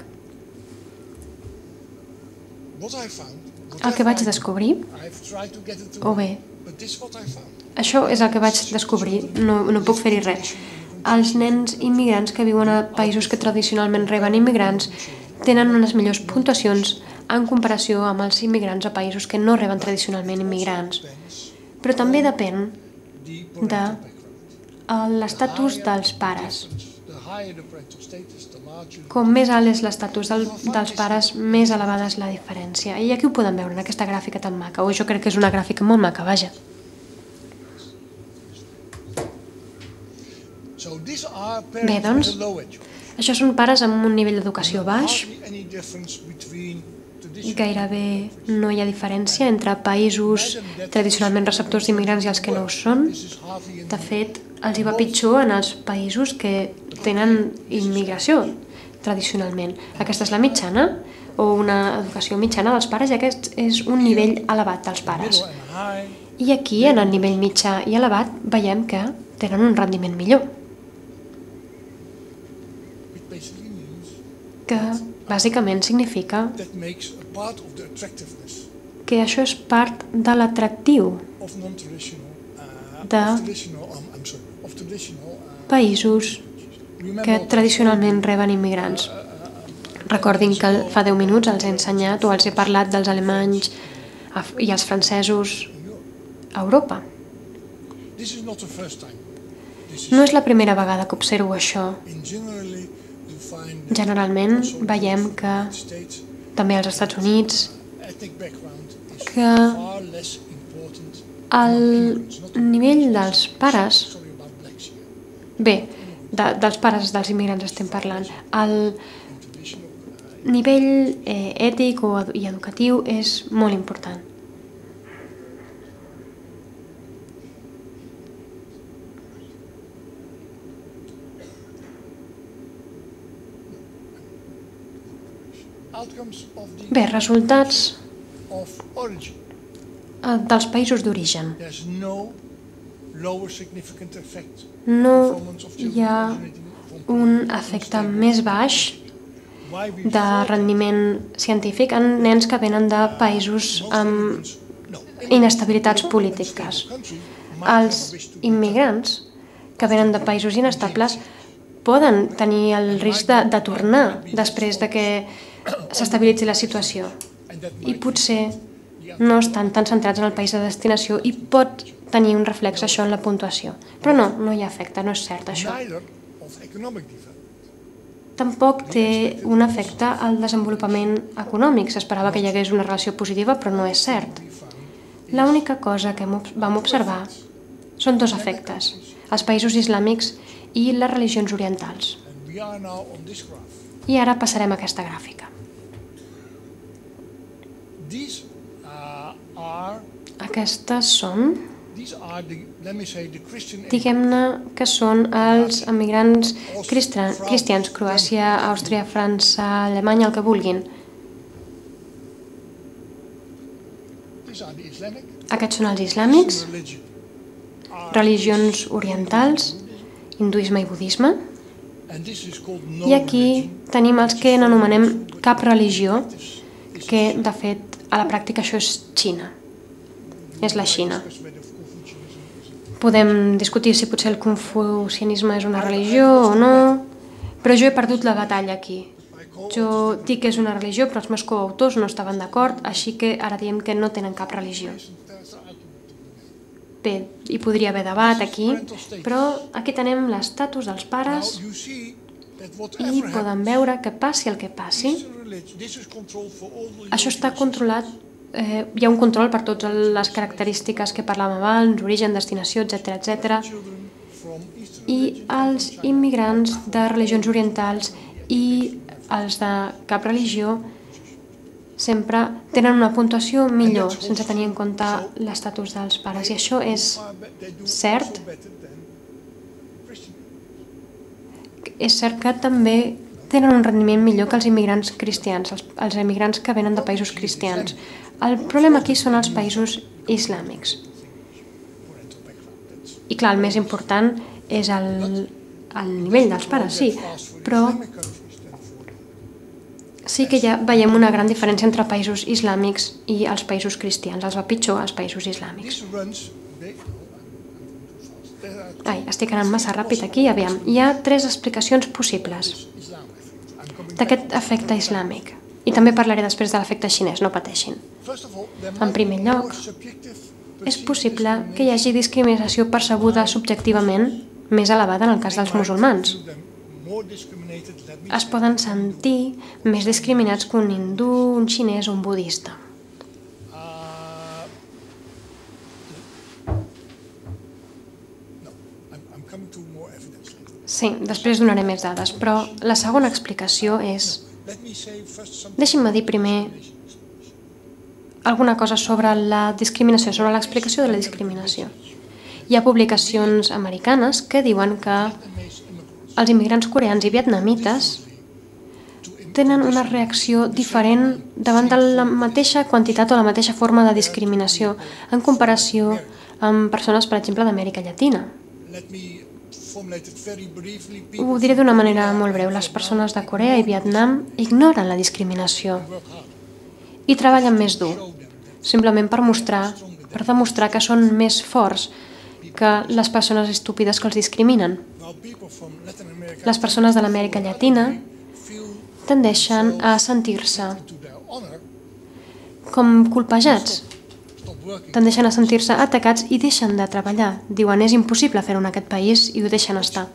El que vaig descobrir, o bé, això és el que vaig descobrir, no, no puc fer-hi res. Els nens immigrants que viuen a països que tradicionalment reben immigrants tenen unes millors puntuacions en comparació amb els immigrants a països que no reben tradicionalment immigrants. Però també depèn de l'estatus dels pares. Com més alt és l'estatus del, dels pares, més elevada és la diferència. I aquí ho podem veure en aquesta gràfica tan maca, o jo crec que és una gràfica molt maca, vaja. Bé, doncs, això són pares amb un nivell d'educació baix. Gairebé no hi ha diferència entre països tradicionalment receptors d'immigrants i els que no ho són. De fet, els hi va pitjor en els països que tenen immigració tradicionalment. Aquesta és la mitjana, o una educació mitjana dels pares, i aquest és un nivell elevat dels pares. I aquí, en el nivell mitjà i elevat, veiem que tenen un rendiment millor. Que bàsicament significa que això és part de l'atractiu de països que tradicionalment reben immigrants. Recordin que fa deu minuts els he ensenyat o els he parlat dels alemanys i els francesos a Europa. No és la primera vegada que observo això. Generalment veiem que també als Estats Units que el nivell dels pares, bé, de, dels pares dels immigrants estem parlant, el nivell eh, ètic o, i educatiu és molt important. Bé, resultats dels països d'origen. No hi ha un efecte més baix de rendiment científic en nens que venen de països amb inestabilitats polítiques. Els immigrants que venen de països inestables poden tenir el risc de, de tornar després de que s'estabilitzi la situació i potser no estan tan centrats en el país de destinació i pot tenir un reflex això en la puntuació. Però no, no hi ha efecte, no és cert això. Tampoc té un efecte al desenvolupament econòmic. S'esperava que hi hagués una relació positiva, però no és cert. L'única cosa que vam observar són dos efectes, els països islàmics i les religions orientals. I ara passarem a aquesta gràfica. Aquestes són, diguem-ne que són els emigrants cristians, Croàcia, Àustria, França, Alemanya, el que vulguin. Aquests són els islàmics, religions orientals, hinduisme i budisme. I aquí tenim els que n'anomenem cap religió, que de fet a la pràctica això és Xina, és la Xina. Podem discutir si potser el confucianisme és una religió o no, però jo he perdut la batalla aquí. Jo dic que és una religió, però els meus coautors no estaven d'acord, així que ara diem que no tenen cap religió. Bé, hi podria haver debat aquí, però aquí tenem l'estatus dels pares i poden veure que passi el que passi. Això està controlat, eh, hi ha un control per totes les característiques que parlàvem abans, origen, destinació, etcètera, etcètera. I els immigrants de religions orientals i els de cap religió sempre tenen una puntuació millor, sense tenir en compte l'estatus dels pares. I això és cert. És cert que també tenen un rendiment millor que els immigrants cristians, els, els immigrants que venen de països cristians. El problema aquí són els països islàmics. I clar, el més important és el, el nivell dels pares, sí, però sí que ja veiem una gran diferència entre països islàmics i els països cristians. Els va pitjor als països islàmics. Ai, estic anant massa ràpid aquí, aviam. Hi ha tres explicacions possibles d'aquest efecte islàmic. I també parlaré després de l'efecte xinès, no pateixin. En primer lloc, és possible que hi hagi discriminació percebuda subjectivament més elevada en el cas dels musulmans. Es poden sentir més discriminats que un hindú, un xinès o un budista. Sí, després donaré més dades, però la segona explicació és... Deixi'm dir primer alguna cosa sobre la discriminació, sobre l'explicació de la discriminació. Hi ha publicacions americanes que diuen que els immigrants coreans i vietnamites tenen una reacció diferent davant de la mateixa quantitat o la mateixa forma de discriminació en comparació amb persones, per exemple, d'Amèrica Llatina. Ho diré d'una manera molt breu. Les persones de Corea i Vietnam ignoren la discriminació i treballen més dur, simplement per mostrar, per demostrar que són més forts que les persones estúpides que els discriminen. Les persones de l'Amèrica Llatina tendeixen a sentir-se com colpejats, tendeixen a sentir-se atacats i deixen de treballar. Diuen, és impossible fer-ho en aquest país i ho deixen estar.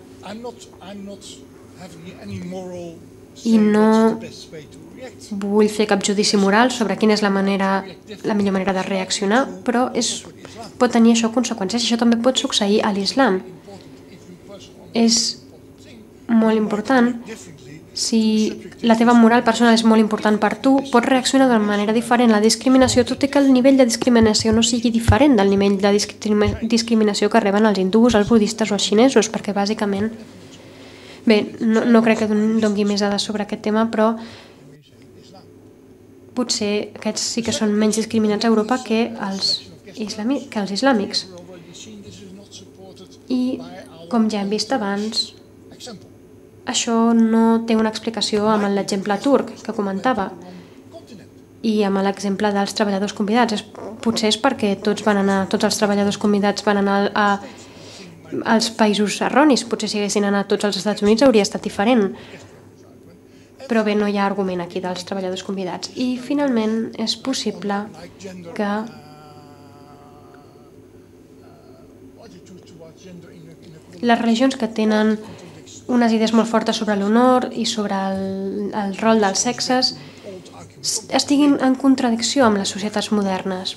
I no vull fer cap judici moral sobre quina és la, manera, la millor manera de reaccionar, però és, pot tenir això conseqüències. Això també pot succeir a l'islam. És molt important. Si la teva moral personal és molt important per tu, pots reaccionar d'una manera diferent a la discriminació, tot i que el nivell de discriminació no sigui diferent del nivell de discriminació que reben els hindús, els budistes o els xinesos, perquè bàsicament... Bé, no, no crec que doni més dades sobre aquest tema, però potser aquests sí que són menys discriminats a Europa que els, islami, que els islàmics. I, com ja hem vist abans, això no té una explicació amb l'exemple turc que comentava i amb l'exemple dels treballadors convidats. És, potser és perquè tots van anar, tots els treballadors convidats van anar a, als països erronis. Potser si haguessin anat tots als Estats Units hauria estat diferent. Però bé, no hi ha argument aquí dels treballadors convidats. I finalment és possible que les religions que tenen unes idees molt fortes sobre l'honor i sobre el, el rol dels sexes estiguin en contradicció amb les societats modernes.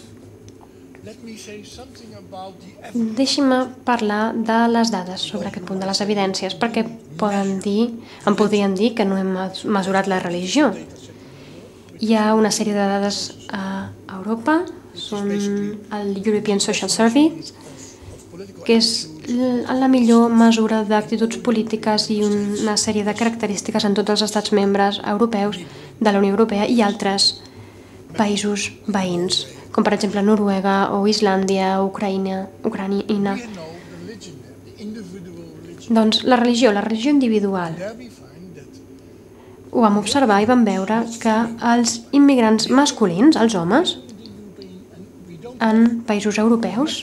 Deixi'm parlar de les dades sobre aquest punt, de les evidències, perquè poden dir, em podrien dir que no hem mesurat la religió. Hi ha una sèrie de dades a Europa, són el European Social Survey, que és la millor mesura d'actituds polítiques i una sèrie de característiques en tots els estats membres europeus de la Unió Europea i altres països veïns, com per exemple Noruega o Islàndia, Ucraïna, Ucraïna. Doncs la religió, la religió individual. Ho vam observar i vam veure que els immigrants masculins, els homes, en països europeus,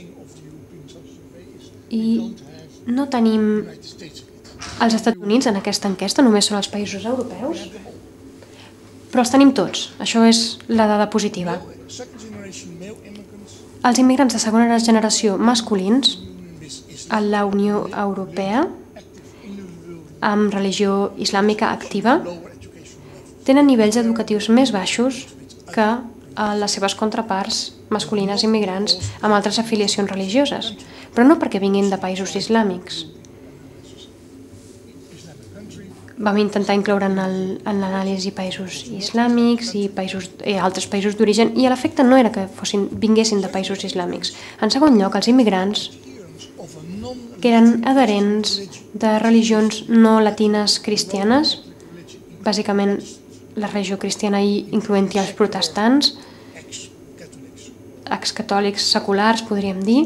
i no tenim els Estats Units en aquesta enquesta, només són els països europeus, però els tenim tots. Això és la dada positiva. Els immigrants de segona generació masculins a la Unió Europea amb religió islàmica activa tenen nivells educatius més baixos que les seves contraparts masculines immigrants amb altres afiliacions religioses, però no perquè vinguin de països islàmics. Vam intentar incloure en l'anàlisi països islàmics i altres països d'origen, i l'efecte no era que vinguessin de països islàmics. En segon lloc, els immigrants que eren adherents de religions no latines cristianes, bàsicament la religió cristiana incloent-hi els protestants, excatòlics seculars, podríem dir,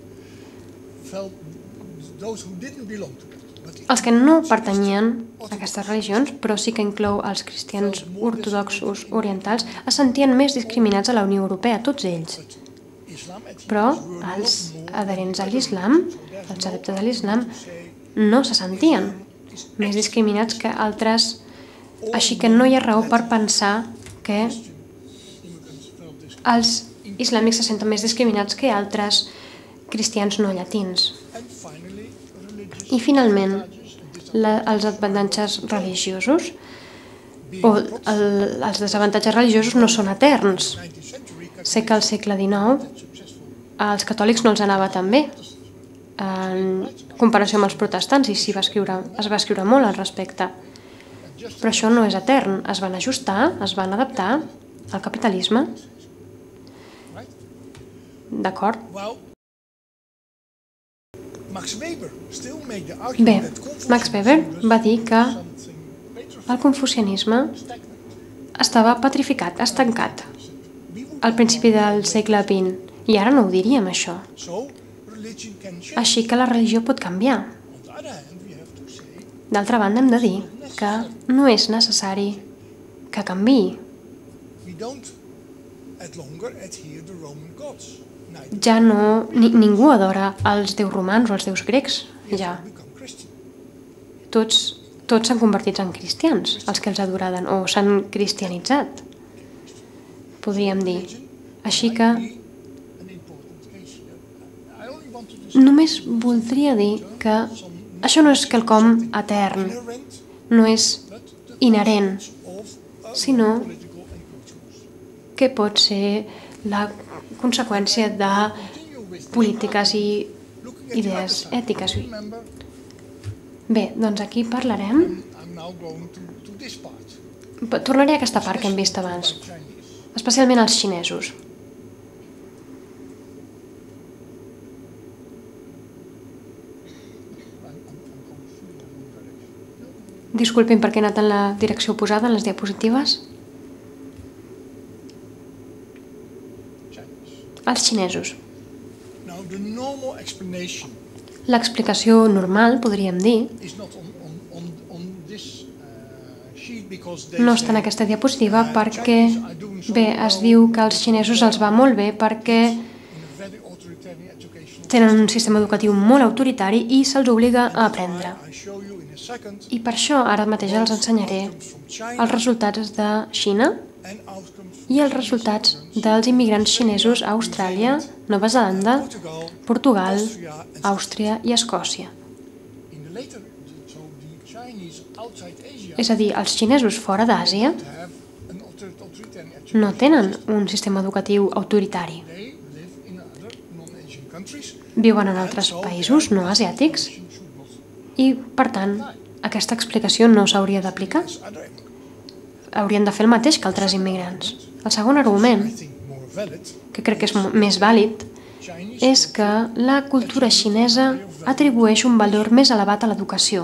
els que no pertanyien a aquestes religions, però sí que inclou els cristians ortodoxos orientals, es sentien més discriminats a la Unió Europea, tots ells. Però els adherents a l'islam, els adeptes de l'islam, no se sentien més discriminats que altres, així que no hi ha raó per pensar que els islàmics se senten més discriminats que altres cristians no llatins. I finalment, els avantatges religiosos o els desavantatges religiosos no són eterns. Sé que al segle dinou als catòlics no els anava tan bé en comparació amb els protestants, i s'hi va escriure, es va escriure molt al respecte. Però això no és etern. Es van ajustar, es van adaptar al capitalisme. D'acord? Bé, Max Weber va dir que el confucianisme estava petrificat, estancat, al principi del segle vint, i ara no ho diríem, això. Així que la religió pot canviar. D'altra banda, hem de dir que no és necessari que canviï. Ja no... Ningú adora els déus romans o els déus grecs, ja. Tots tots s'han convertit en cristians, els que els adoraven, o s'han cristianitzat, podríem dir. Així que només voldria dir que això no és quelcom etern, no és inherent, sinó que pot ser la conseqüència de polítiques i idees ètiques. Bé, doncs aquí parlarem... Tornaré a aquesta part que hem vist abans, especialment els xinesos. Disculpin perquè he anat en la direcció oposada en les diapositives. Els xinesos. L'explicació normal, podríem dir, no està en aquesta diapositiva perquè, bé, es diu que als xinesos els va molt bé perquè tenen un sistema educatiu molt autoritari i se'ls obliga a aprendre. I per això ara mateix els ensenyaré els resultats de Xina i els resultats dels immigrants xinesos a Austràlia, Nova Zelanda, Portugal, Àustria i Escòcia. És a dir, els xinesos fora d'Àsia no tenen un sistema educatiu autoritari. Viuen en altres països no asiàtics i, per tant, aquesta explicació no s'hauria d'aplicar. haurien de fer el mateix que altres immigrants. El segon argument, que crec que és més vàlid, és que la cultura xinesa atribueix un valor més elevat a l'educació.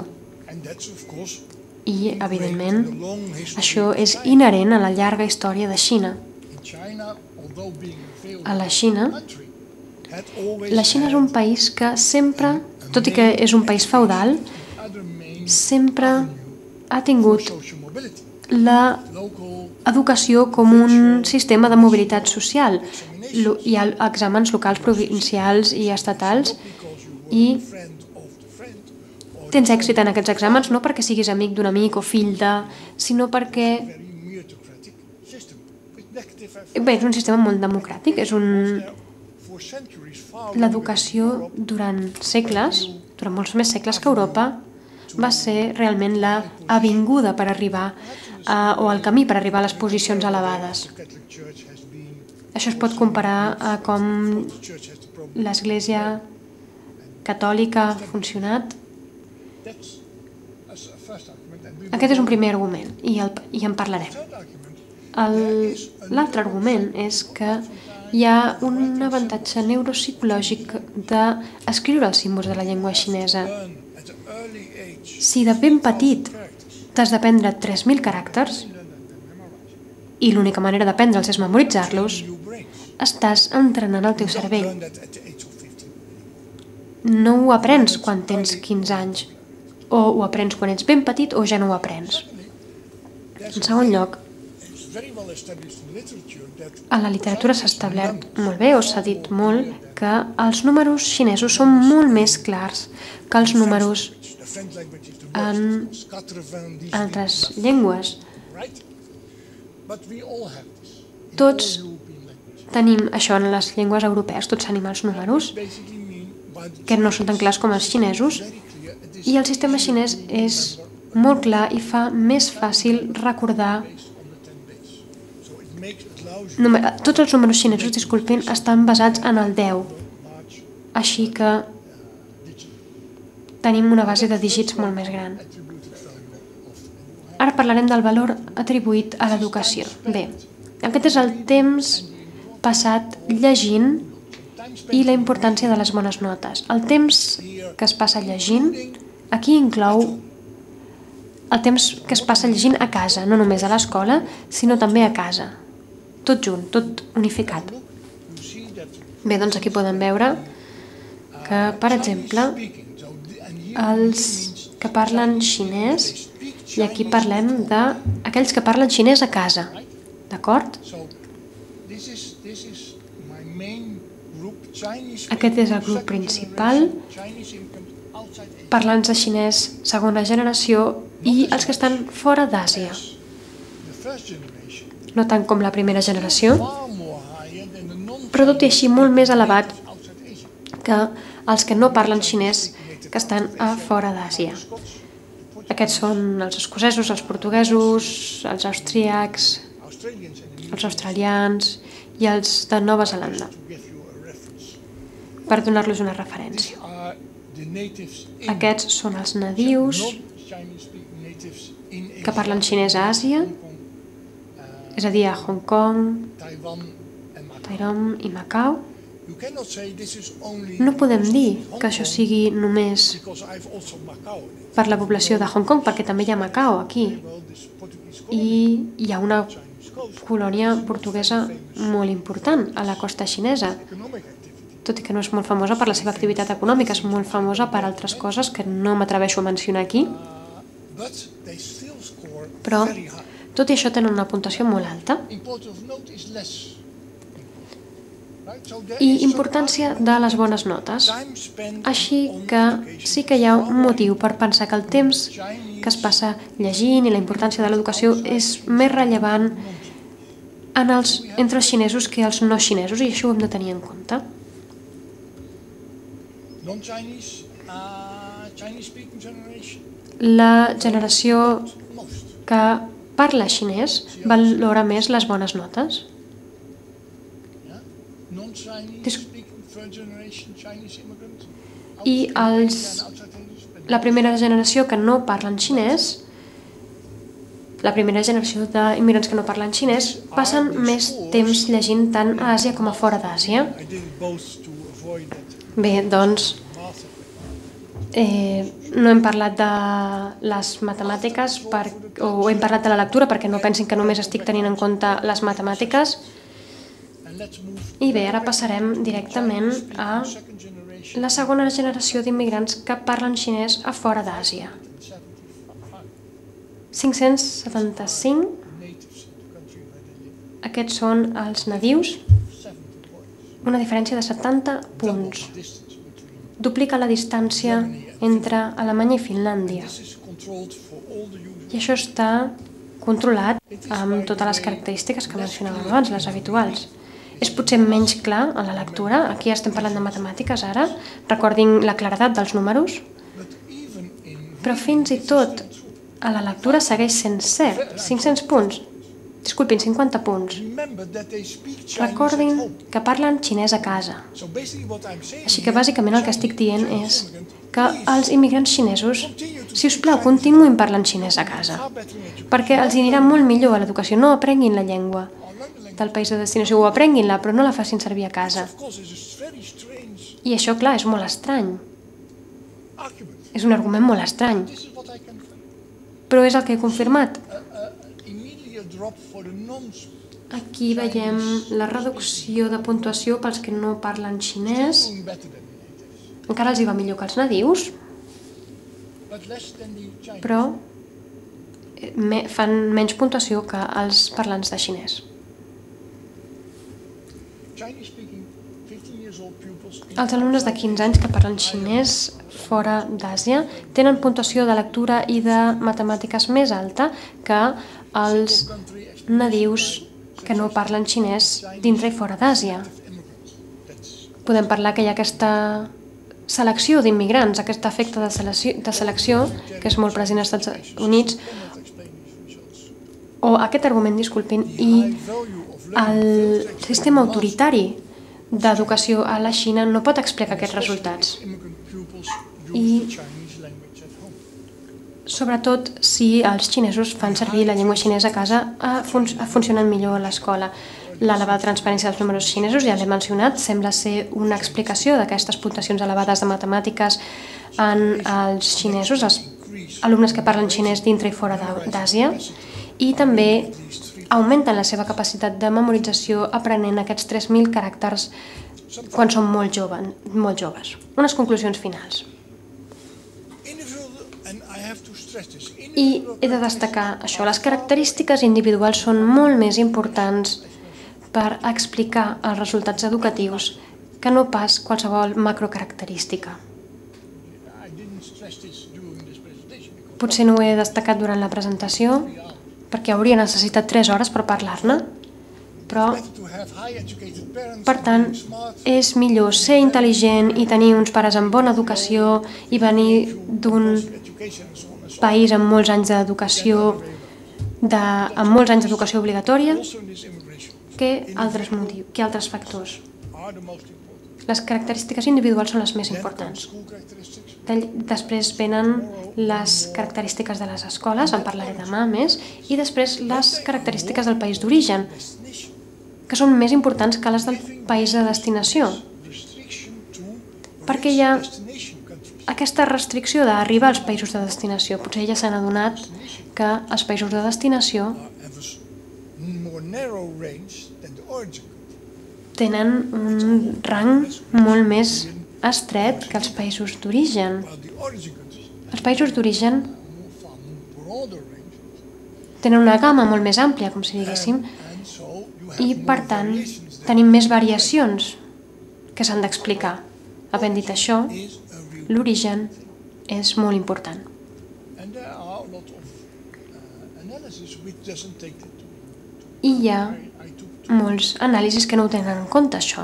I, evidentment, això és inherent a la llarga història de Xina. A la Xina, la Xina és un país que sempre, tot i que és un país feudal, sempre ha tingut l'educació com un sistema de mobilitat social. Hi ha exàmens locals, provincials i estatals i tens èxit en aquests exàmens no perquè siguis amic d'un amic o fill de, sinó perquè bé, és un sistema molt democràtic, és un... L'educació durant segles, durant molts més segles que Europa, va ser realment la avinguda per arribar a, o el camí per arribar a les posicions elevades. Això es pot comparar a com l'Església catòlica ha funcionat. Aquest és un primer argument i, el, i en parlarem. L'altre argument és que hi ha un avantatge neuropsicològic d'escriure els símbols de la llengua xinesa. Si de ben petit t'has d'aprendre tres mil caràcters i l'única manera d'aprendre'ls és memoritzar-los, estàs entrenant el teu cervell. No ho aprens quan tens quinze anys, o ho aprens quan ets ben petit o ja no ho aprens. En segon lloc, a la literatura s'ha establert molt bé, o s'ha dit molt, que els números xinesos són molt més clars que els números en altres llengües. Tots tenim això en les llengües europees, tots tenim els números, que no són tan clars com els xinesos, i el sistema xinès és molt clar i fa més fàcil recordar. Tots els números xinesos, disculpin, estan basats en el deu, així que tenim una base de dígits molt més gran. Ara parlarem del valor atribuït a l'educació. Bé, aquest és el temps passat llegint i la importància de les bones notes. El temps que es passa llegint, aquí inclou el temps que es passa llegint a casa, no només a l'escola, sinó també a casa. Tot junt, tot unificat. Bé, doncs aquí poden veure que, per exemple, els que parlen xinès, i aquí parlem d'aquells que parlen xinès a casa, d'acord? Aquest és el grup principal, parlants de xinès segona generació i els que estan fora d'Àsia. No tant com la primera generació, però tot i així molt més elevat que els que no parlen xinès que estan a fora d'Àsia. Aquests són els escocesos, els portuguesos, els austríacs, els australians i els de Nova Zelanda, per donar-los una referència. Aquests són els nadius que parlen xinès a Àsia, és a dir, a Hong Kong, Taiwan i Macau. No podem dir que això sigui només per la població de Hong Kong, perquè també hi ha Macau aquí. I hi ha una colònia portuguesa molt important a la costa xinesa, tot i que no és molt famosa per la seva activitat econòmica, és molt famosa per altres coses que no m'atreveixo a mencionar aquí. Però, tot i això, tenen una puntuació molt alta. I importància de les bones notes. Així que sí que hi ha un motiu per pensar que el temps que es passa llegint i la importància de l'educació és més rellevant en els, entre els xinesos que els no xinesos, i això ho hem de tenir en compte. La generació que parla xinès valora més les bones notes. I els, la primera generació que no parlen xinès, la primera generació d'immigrants que no parlen xinès passen més temps llegint tant a Àsia com a fora d'Àsia. Bé, doncs, eh, no hem parlat de les matemàtiques, per, o hem parlat de la lectura perquè no pensin que només estic tenint en compte les matemàtiques. I bé, ara passarem directament a la segona generació d'immigrants que parlen xinès a fora d'Àsia. cinc-cents setanta-cinc, aquests són els nadius, una diferència de setanta punts. Duplica la distància entre Alemanya i Finlàndia. I això està controlat amb totes les característiques que mencionàvem abans, les habituals. És potser menys clar en la lectura, aquí estem parlant de matemàtiques ara, recordin la claredat dels números, però fins i tot a la lectura segueix sent cert, cinc-cents punts, disculpin, cinquanta punts. Recordin que parlen xinès a casa. Així que bàsicament el que estic dient és que els immigrants xinesos, si us plau, continuïn parlant xinès a casa, perquè els anirà molt millor a l'educació, no aprenguin la llengua del país de destinació, o aprenguin-la, però no la facin servir a casa. I això, clar, és molt estrany. És un argument molt estrany. Però és el que he confirmat. Aquí veiem la reducció de puntuació pels que no parlen xinès. Encara els hi va millor que els nadius, però fan menys puntuació que els parlants de xinès. Els alumnes de quinze anys que parlen xinès fora d'Àsia tenen puntuació de lectura i de matemàtiques més alta que els nadius que no parlen xinès dintre i fora d'Àsia. Podem parlar que hi ha aquesta selecció d'immigrants, aquest efecte de selecció, que és molt present als Estats Units, o aquest argument, disculpin, i el sistema autoritari d'educació a la Xina no pot explicar aquests resultats. I sobretot si els xinesos fan servir la llengua xinesa a casa, funcionen millor a l'escola. L'elevada transparència dels números xinesos, ja l'he mencionat, sembla ser una explicació d'aquestes puntuacions elevades de matemàtiques en els xinesos, els alumnes que parlen xinès dintre i fora d'Àsia, i també augmenten la seva capacitat de memorització aprenent aquests tres mil caràcters quan són molt joves. Unes conclusions finals. I he de destacar això, les característiques individuals són molt més importants per explicar els resultats educatius que no pas qualsevol macrocaracterística. Potser no ho he destacat durant la presentació, perquè hauria necessitat tres hores per parlar-ne, però, per tant, és millor ser intel·ligent i tenir uns pares amb bona educació i venir d'un país amb molts anys d'educació, amb molts anys d'educació obligatòria, que altres motius, que altres factors. Les característiques individuals són les més importants. Després venen les característiques de les escoles, en parlaré demà més, i després les característiques del país d'origen, que són més importants que les del país de destinació. Perquè hi ha aquesta restricció d'arribar als països de destinació. Potser ja s'han adonat que els països de destinació tenen un rang molt més estret que els països d'origen. Els països d'origen tenen una gamma molt més àmplia, com si diguéssim, i, per tant, tenim més variacions que s'han d'explicar. Havent dit això, l'origen és molt important. I hi ha molts anàlisis que no ho tenen en compte, això.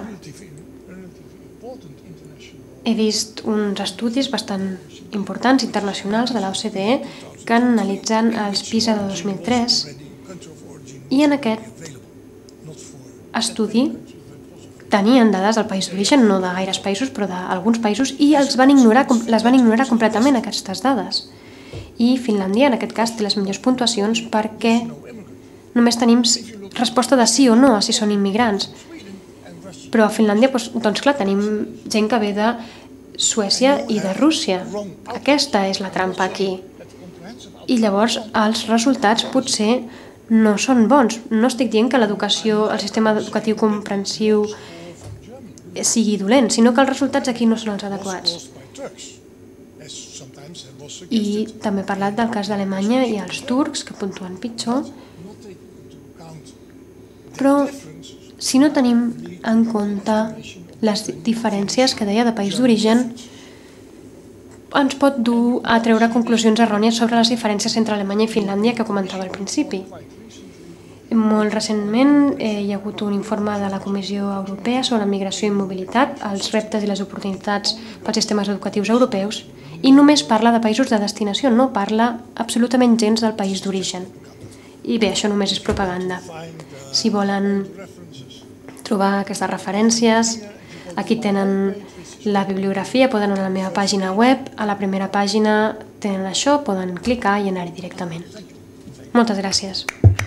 He vist uns estudis bastant importants, internacionals, de l'O C D E, que analitzen els PISA de dos mil tres, i en aquest estudi tenien dades del país d'origen, no de gaires països, però d'alguns països, i els van ignorar, les van ignorar completament, aquestes dades. i Finlàndia, en aquest cas, té les millors puntuacions perquè només tenim resposta de sí o no a si són immigrants. Però a Finlàndia, doncs clar, tenim gent que ve de Suècia i de Rússia. Aquesta és la trampa aquí. I llavors els resultats potser no són bons. No estic dient que l'educació, el sistema educatiu comprensiu sigui dolent, sinó que els resultats aquí no són els adequats. I també he parlat del cas d'Alemanya i els turcs, que puntuen pitjor. Però si no tenim en compte les diferències que deia de país d'origen, ens pot dur a treure conclusions errònies sobre les diferències entre Alemanya i Finlàndia que comentava al principi. Molt recentment eh, hi ha hagut un informe de la Comissió Europea sobre migració i mobilitat, els reptes i les oportunitats pels sistemes educatius europeus, i només parla de països de destinació, no parla absolutament gens del país d'origen. I bé, això només és propaganda. Si volen trobar aquestes referències, aquí tenen la bibliografia, poden anar a la meva pàgina web, a la primera pàgina tenen això, poden clicar i anar-hi directament. Moltes gràcies.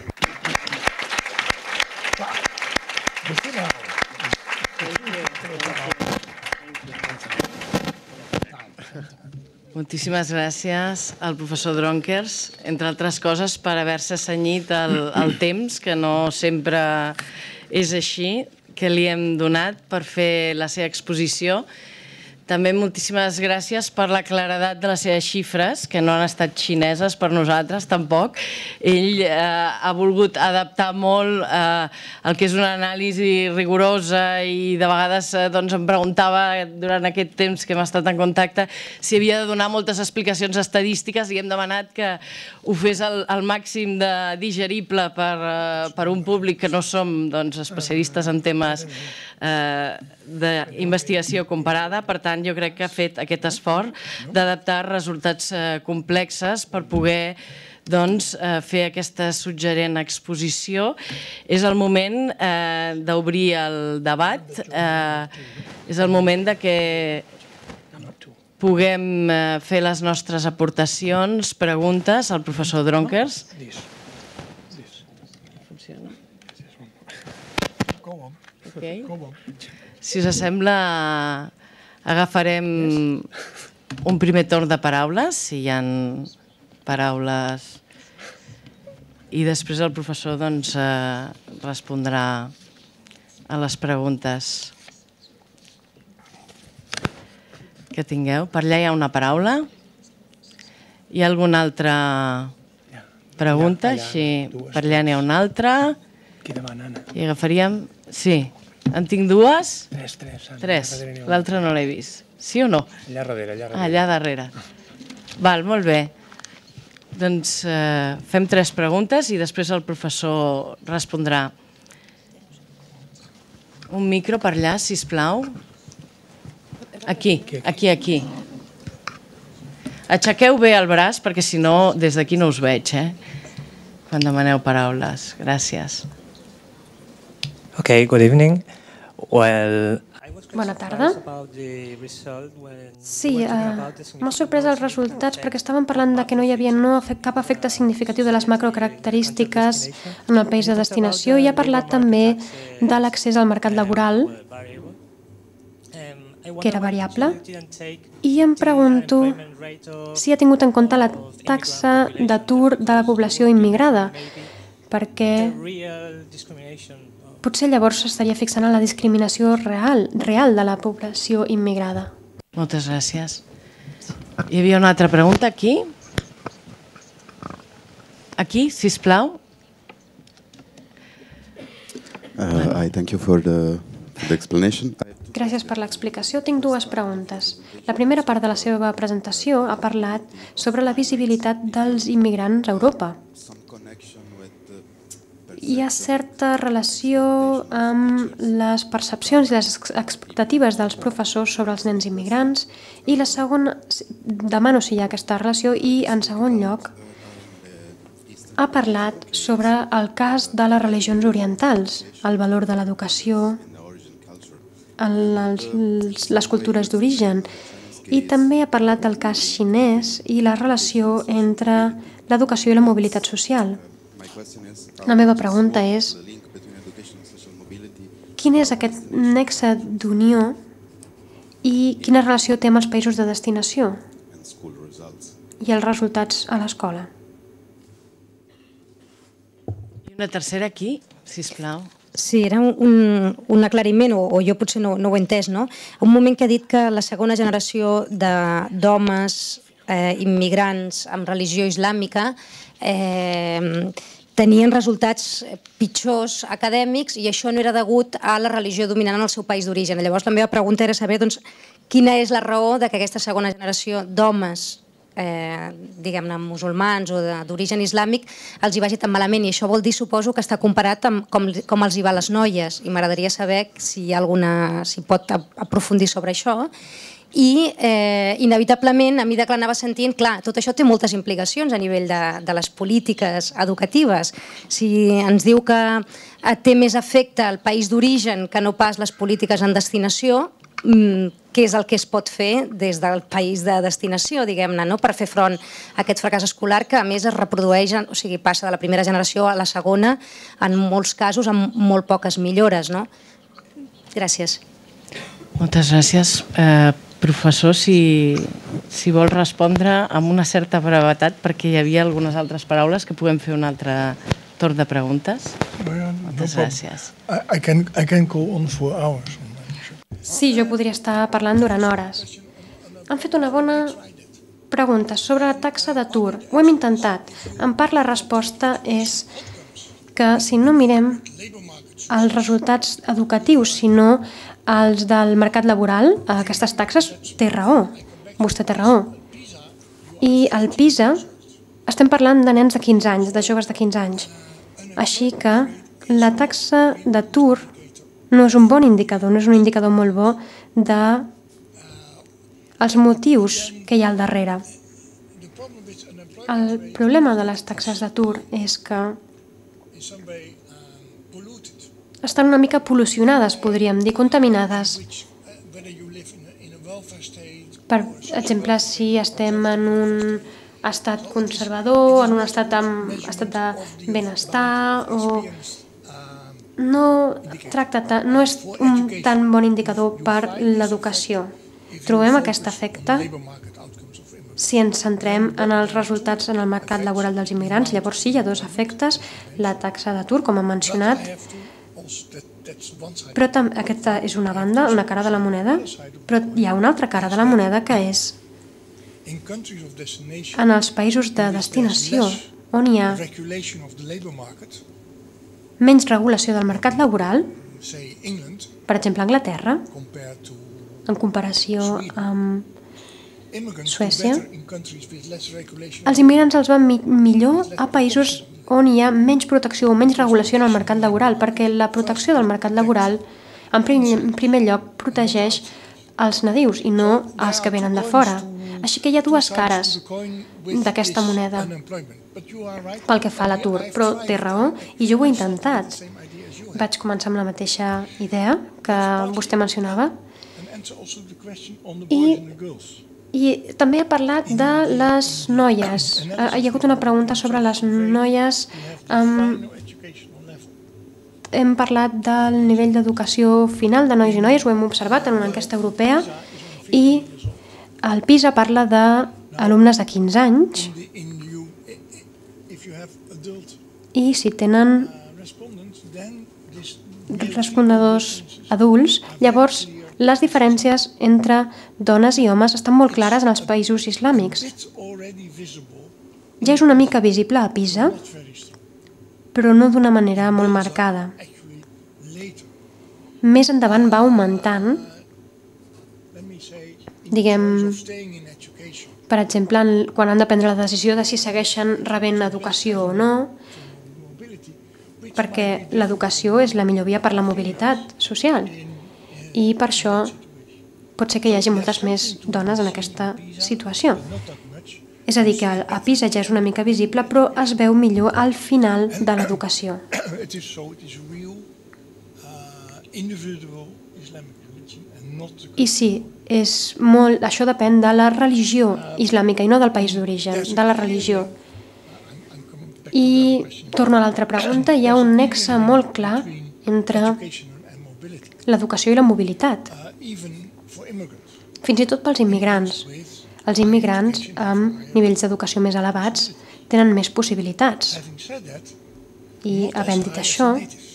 Moltíssimes gràcies al professor Dronkers, entre altres coses per haver-se cenyit el, el temps, que no sempre és així, que li hem donat per fer la seva exposició. També moltíssimes gràcies per la claredat de les seves xifres, que no han estat xineses per nosaltres, tampoc. Ell eh, ha volgut adaptar molt eh, el que és una anàlisi rigorosa i de vegades eh, doncs em preguntava durant aquest temps que hem estat en contacte si havia de donar moltes explicacions estadístiques i hem demanat que ho fes el, el màxim de digerible per, eh, per un públic que no som doncs, especialistes en temes eh, d'investigació comparada. Per tant, jo crec que ha fet aquest esforç d'adaptar resultats eh, complexes per poder doncs, eh, fer aquesta suggerent exposició. És el moment eh, d'obrir el debat, eh, és el moment de que puguem eh, fer les nostres aportacions, preguntes al professor Dronkers. Funciona? Okay. Si us sembla, agafarem un primer torn de paraules, si hi ha paraules, i després el professor doncs, eh, respondrà a les preguntes que tingueu. Per allà hi ha una paraula. Hi ha alguna altra pregunta? Sí, per allà n'hi ha una altra. I agafaríem... Sí. En tinc dues? Tres, tres. Tres. L'altra no l'he vist. Sí o no? Allà darrere, allà darrere. Ah, allà darrere. Val, molt bé. Doncs eh, fem tres preguntes i després el professor respondrà. Un micro per allà, sisplau. Aquí, aquí, aquí. Aixequeu bé el braç perquè si no, des d'aquí no us veig, eh? Quan demaneu paraules. Gràcies. Okay, good evening. Well, Bona tarda. Sí, uh, m'ha sorprès els resultats perquè estàvem parlant de que no hi havia no cap efecte significatiu de les macrocaracterístiques en el país de destinació i ha parlat també de l'accés al mercat laboral, que era variable, i em pregunto si ha tingut en compte la taxa d'atur de la població immigrada, perquè potser llavors s'estaria fixant en la discriminació real, real de la població immigrada. Moltes gràcies. Hi havia una altra pregunta aquí. Aquí, sisplau. Uh, I thank you for the, for the explanation. Gràcies per l'explicació. Tinc dues preguntes. La primera part de la seva presentació ha parlat sobre la visibilitat dels immigrants a Europa. Hi ha certa relació amb les percepcions i les expectatives dels professors sobre els nens immigrants i la segona, demano si hi ha aquesta relació i en segon lloc ha parlat sobre el cas de les religions orientals, el valor de l'educació, les cultures d'origen I també ha parlat del cas xinès i la relació entre l'educació i la mobilitat social. La meva pregunta és: quin és aquest nexe d'unió i quina relació té amb els països de destinació i els resultats a l'escola? I una tercera aquí, sisplau. Sí, era un, un aclariment, o, o jo potser no, no ho he entès, no? Un moment que ha dit que la segona generació d'homes eh, immigrants amb religió islàmica eh, tenien resultats pitjors acadèmics i això no era degut a la religió dominant en el seu país d'origen. Llavors la meva pregunta era saber doncs, quina és la raó de que aquesta segona generació d'homes Eh, diguem-ne, musulmans o d'origen islàmic els hi vagi tan malament, i això vol dir, suposo, que està comparat amb com, com els hi va a les noies, i m'agradaria saber si hi ha alguna, si pot aprofundir sobre això. I eh, inevitablement, a mesura que l'anava sentint, clar, tot això té moltes implicacions a nivell de, de les polítiques educatives. Si ens diu que té més efecte el país d'origen que no pas les polítiques en destinació, què és el que es pot fer des del país de destinació, diguem-ne, no? Per fer front a aquest fracàs escolar que a més es reprodueix, o sigui, passa de la primera generació a la segona, en molts casos amb molt poques millores, no? Gràcies. Moltes gràcies. Eh, professor, si, si vol respondre amb una certa brevetat, perquè hi havia algunes altres paraules que puguem fer un altre torn de preguntes. Moltes gràcies. I, I, can, I can go on for hours. Sí, jo podria estar parlant durant hores. Han fet una bona pregunta sobre la taxa d'atur. Ho hem intentat. En part la resposta és que si no mirem els resultats educatius, sinó els del mercat laboral, aquestes taxes, té raó. Vostè té raó. I el PISA, estem parlant de nens de quinze anys, de joves de quinze anys. Així que la taxa d'atur no és un bon indicador, no és un indicador molt bo de els motius que hi ha al darrere. El problema de les taxes d'atur és que estan una mica pol·lucionades, podríem dir, contaminades. Per exemple, si estem en un estat conservador, en un estat, amb, estat de benestar, o no tracta tant, no és un tan bon indicador per l'educació. Trobem aquest efecte si ens centrem en els resultats en el mercat laboral dels immigrants. Llavors sí, hi ha dos efectes, la taxa d'atur, com he mencionat, però també, aquesta és una banda, una cara de la moneda, però hi ha una altra cara de la moneda que és en els països de destinació on hi ha menys regulació del mercat laboral, per exemple, Anglaterra, en comparació amb Suècia, els immigrants els van mi millor a països on hi ha menys protecció o menys regulació en el mercat laboral, perquè la protecció del mercat laboral, en primer, en primer lloc, protegeix els nadius i no els que venen de fora. Així que hi ha dues cares d'aquesta moneda pel que fa a l'atur, però té raó i jo ho he intentat. Vaig començar amb la mateixa idea que vostè mencionava i, i també he parlat de les noies. Hi ha hagut una pregunta sobre les noies. Um, hem parlat del nivell d'educació final de nois i noies, ho hem observat en una enquesta europea, i el PISA parla d'alumnes de quinze anys i si tenen respondedors adults, llavors les diferències entre dones i homes estan molt clares en els països islàmics. Ja és una mica visible a PISA, però no d'una manera molt marcada. Més endavant va augmentant, diguem, per exemple, quan han de prendre la decisió de si segueixen rebent educació o no, perquè l'educació és la millor via per la mobilitat social. I per això pot ser que hi hagi moltes més dones en aquesta situació. És a dir, que a PISA ja és una mica visible, però es veu millor al final de l'educació. I sí, és molt, això depèn de la religió islàmica i no del país d'origen, de la religió. I torno a l'altra pregunta, hi ha un nexe molt clar entre l'educació i la mobilitat, fins i tot pels immigrants. Els immigrants amb nivells d'educació més elevats tenen més possibilitats. I havent dit això,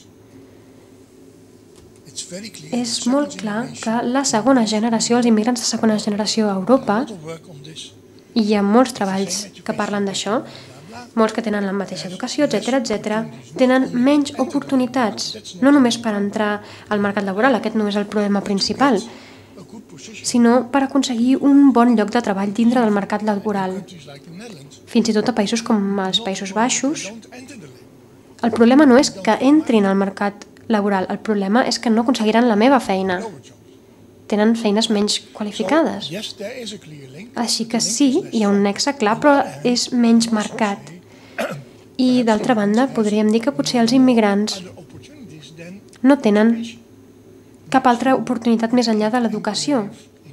és molt clar que la segona generació, els immigrants de segona generació a Europa, i hi ha molts treballs que parlen d'això, molts que tenen la mateixa educació, etcètera, etcètera, tenen menys oportunitats, no només per entrar al mercat laboral, aquest no és el problema principal, sinó per aconseguir un bon lloc de treball dintre del mercat laboral. Fins i tot a països com els Països Baixos, el problema no és que entrin al mercat laboral, el problema és que no aconseguiran la meva feina. Tenen feines menys qualificades. Així que sí, hi ha un nexe clar, però és menys marcat. I d'altra banda, podríem dir que potser els immigrants no tenen cap altra oportunitat més enllà de l'educació.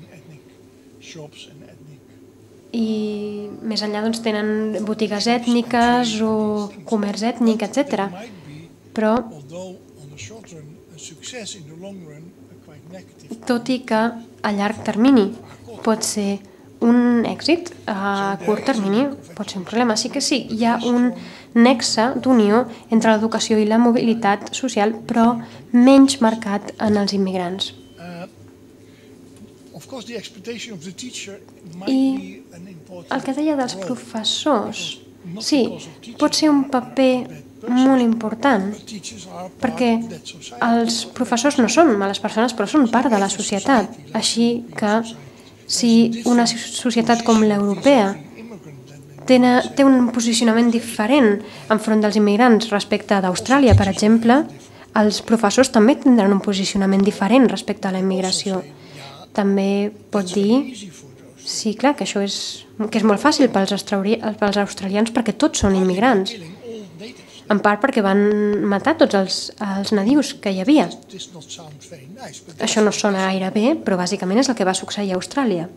I més enllà doncs, tenen botigues ètniques o comerç ètnic, etcètera. Però, tot i que a llarg termini pot ser un èxit, a curt termini pot ser un problema. Sí que sí, hi ha un nexe d'unió entre l'educació i la mobilitat social, però menys marcat en els immigrants. I el que deia dels professors, sí, pot ser un paper molt important, perquè els professors no són males persones, però són part de la societat. Així que si una societat com l'europea té un posicionament diferent enfront dels immigrants respecte d'Austràlia, per exemple, els professors també tindran un posicionament diferent respecte a la immigració. També pot dir, sí, clar, que això és, que és molt fàcil pels australians perquè tots són immigrants, en part perquè van matar tots els, els nadius que hi havia. Això no sona gaire bé, però bàsicament és el que va succeir a Austràlia.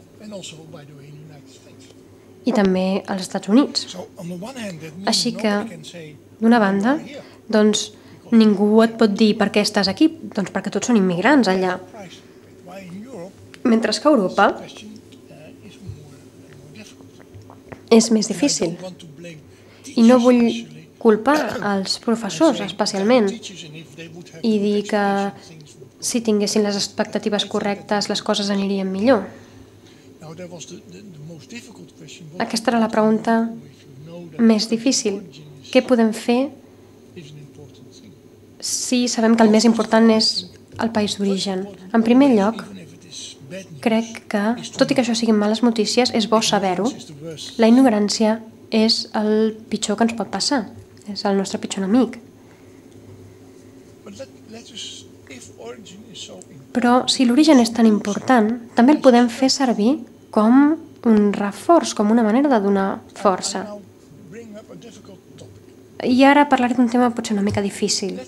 I també als Estats Units. Així que, d'una banda, doncs ningú et pot dir per què estàs aquí, doncs perquè tots són immigrants allà. Mentre que a Europa és més difícil. I no vull culpar els professors, especialment, i dir que si tinguessin les expectatives correctes les coses anirien millor. Aquesta era la pregunta més difícil. Què podem fer si sabem que el més important és el país d'origen? En primer lloc, crec que, tot i que això siguin males notícies, és bo saber-ho. La ignorància és el pitjor que ens pot passar. És el nostre pitjor enemic. Però si l'origen és tan important, també el podem fer servir com un reforç, com una manera de donar força. I ara parlaré d'un tema potser una mica difícil.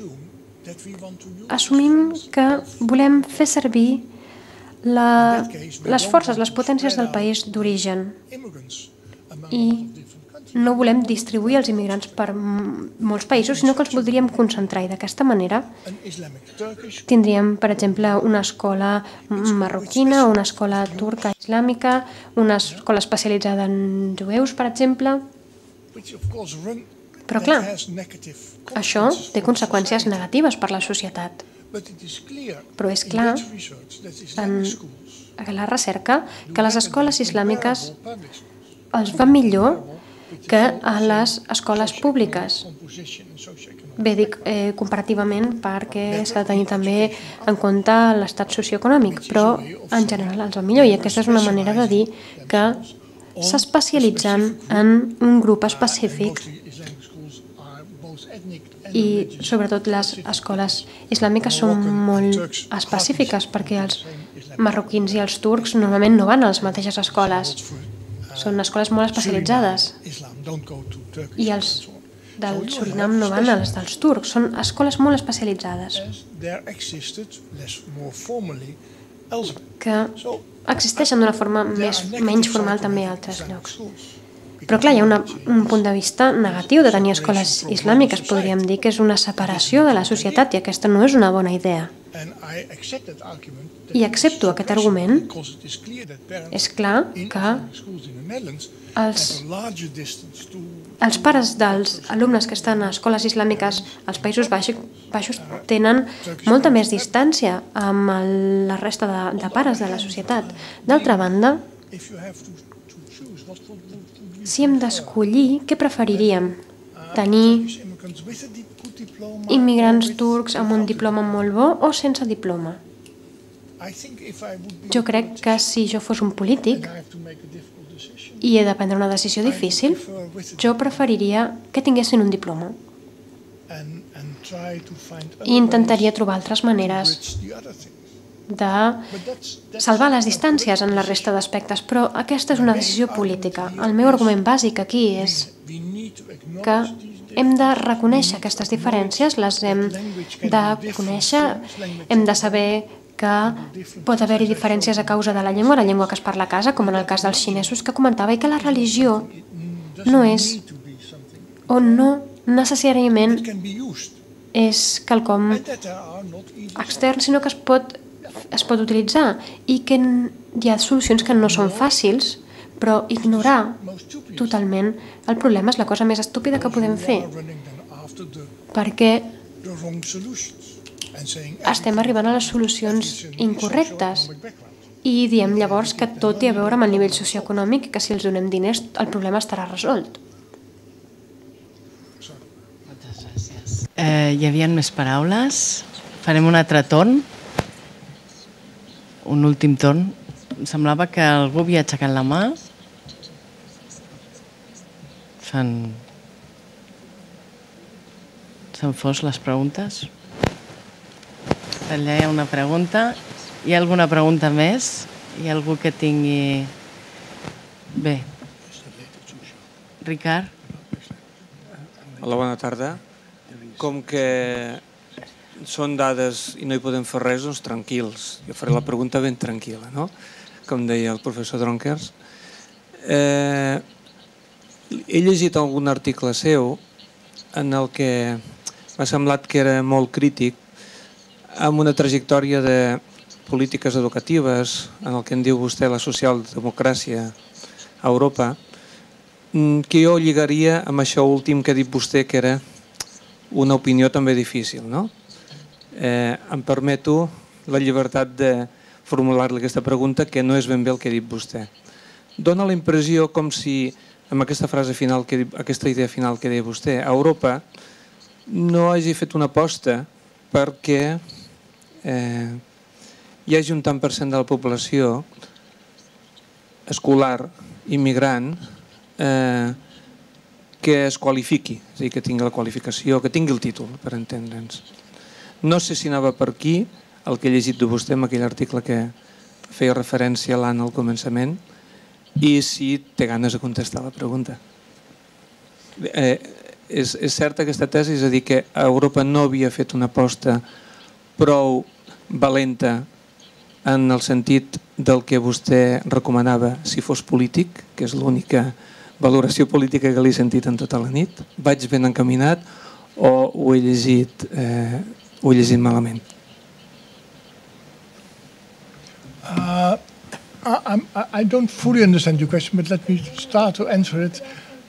Assumim que volem fer servir la, les forces, les potències del país d'origen i no volem distribuir els immigrants per molts països, sinó que els voldríem concentrar. I d'aquesta manera tindríem, per exemple, una escola marroquina, una escola turca islàmica, una escola especialitzada en jueus, per exemple. Però clar, això té conseqüències negatives per la societat. Però és clar, en la recerca, que les escoles islàmiques els va millor que a les escoles públiques. Bé, dic eh, comparativament perquè s'ha de tenir també en compte l'estat socioeconòmic, però en general els va millor i aquesta és una manera de dir que s'especialitzen en un grup específic i sobretot les escoles islàmiques són molt específiques perquè els marroquins i els turcs normalment no van a les mateixes escoles. Són escoles molt especialitzades i els del Surinam no van a les dels turcs, són escoles molt especialitzades. que existeixen d'una forma més, menys formal també a altres llocs. Però clar, hi ha una, un punt de vista negatiu de tenir escoles islàmiques. Podríem dir que és una separació de la societat i aquesta no és una bona idea. I accepto aquest argument. És clar que els, els pares dels alumnes que estan a escoles islàmiques als Països Baixos, baixos tenen molta més distància amb el, la resta de, de pares de la societat. D'altra banda, si hem d'escollir, què preferiríem? Tenir immigrants turcs amb un diploma molt bo o sense diploma? Jo crec que si jo fos un polític i he de prendre una decisió difícil, jo preferiria que tinguessin un diploma i intentaria trobar altres maneres de salvar les distàncies en la resta d'aspectes, però aquesta és una decisió política. El meu argument bàsic aquí és que hem de reconèixer aquestes diferències, les hem de conèixer, hem de saber que pot haver-hi diferències a causa de la llengua, la llengua que es parla a casa, com en el cas dels xinesos que comentava, i que la religió no és o no necessàriament és quelcom extern, sinó que es pot es pot utilitzar i que hi ha solucions que no són fàcils, però ignorar totalment el problema és la cosa més estúpida que podem fer, perquè estem arribant a les solucions incorrectes i diem llavors que tot té a veure amb el nivell socioeconòmic i que si els donem diners el problema estarà resolt. Moltes gràcies. Eh, hi havia més paraules? Farem un altre torn. Un últim torn. Em semblava que algú havia aixecat la mà. S'han... S'han fos les preguntes. Allà hi ha una pregunta. Hi ha alguna pregunta més? Hi ha algú que tingui... Bé. Ricard? Hola, bona tarda. Com que són dades i no hi podem fer res, doncs tranquils. Jo faré la pregunta ben tranquil·la, no? Com deia el professor Dronkers. Eh, he llegit algun article seu en el que m'ha semblat que era molt crític amb una trajectòria de polítiques educatives, en el que en diu vostè la socialdemocràcia a Europa, que jo lligaria amb això últim que ha dit vostè, que era una opinió també difícil, no? Eh, em permeto la llibertat de formular-li aquesta pregunta, que no és ben bé el que ha dit vostè. Dóna la impressió com si, amb aquesta frase final, que, aquesta idea final que deia vostè, a Europa no hagi fet una aposta perquè eh, hi hagi un tant per cent de la població escolar, immigrant, eh, que es qualifiqui, és a dir, que tingui la qualificació, que tingui el títol, per entendre'ns. No sé si anava per aquí, el que he llegit de vostè en aquell article que feia referència a l'Anna al començament, i si té ganes de contestar la pregunta. Eh, és, és certa aquesta tesi, és a dir, que a Europa no havia fet una aposta prou valenta en el sentit del que vostè recomanava si fos polític, que és l'única valoració política que l'he sentit en tota la nit. Vaig ben encaminat o ho he llegit, eh, ho he llegit malament? Uh, I, I don't fully understand your question, but let me start to answer it.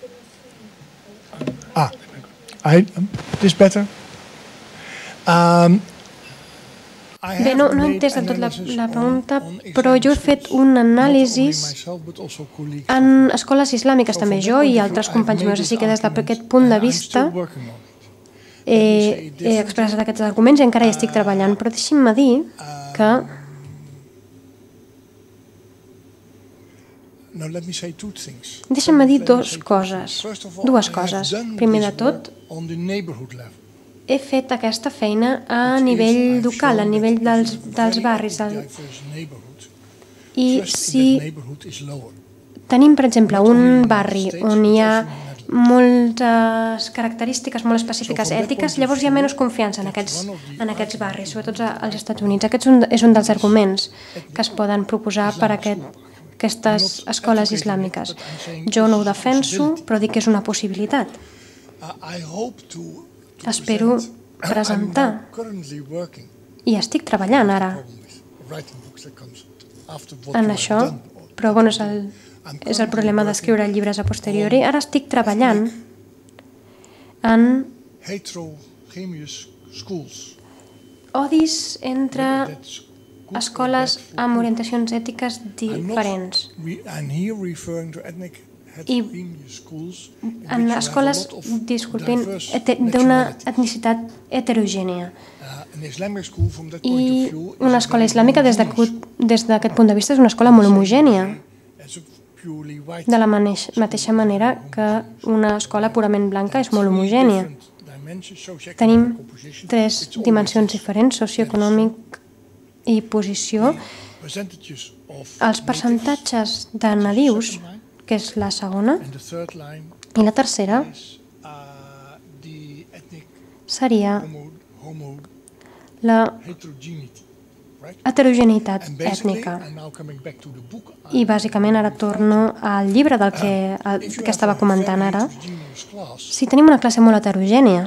Ah, I, um, this better? Um, Bé, no, no he entès de tot la, la pregunta, però jo he fet un anàlisi en escoles islàmiques també, jo i altres companys meus, així que des d'aquest punt de vista he, he expressat aquests arguments i encara hi estic treballant, però deixi'm-me dir que deixa'm dir dues coses. Dues coses. Primer de tot, he fet aquesta feina a nivell local, a nivell dels, dels barris. Del... I si tenim, per exemple, un barri on hi ha moltes característiques molt específiques ètiques, llavors hi ha menys confiança en aquests, en aquests barris, sobretot als Estats Units. Aquest és un, és un dels arguments que es poden proposar per a aquest, aquestes escoles islàmiques. Jo no ho defenso, però dic que és una possibilitat. Espero presentar, i estic treballant ara en això, però bueno, és el, és el problema d'escriure llibres a posteriori. Ara estic treballant en odis entre escoles amb orientacions ètiques diferents. I en escoles, disculpin, d'una etnicitat heterogènia. I una escola islàmica, des d'aquest punt de vista, és una escola molt homogènia, de la mateixa manera que una escola purament blanca és molt homogènia. Tenim tres dimensions diferents, socioeconòmic i posició. Els percentatges de nadius, que és la segona, i la tercera seria la heterogeneïtat ètnica. I bàsicament ara torno al llibre del que, que estava comentant ara. Si tenim una classe molt heterogènia,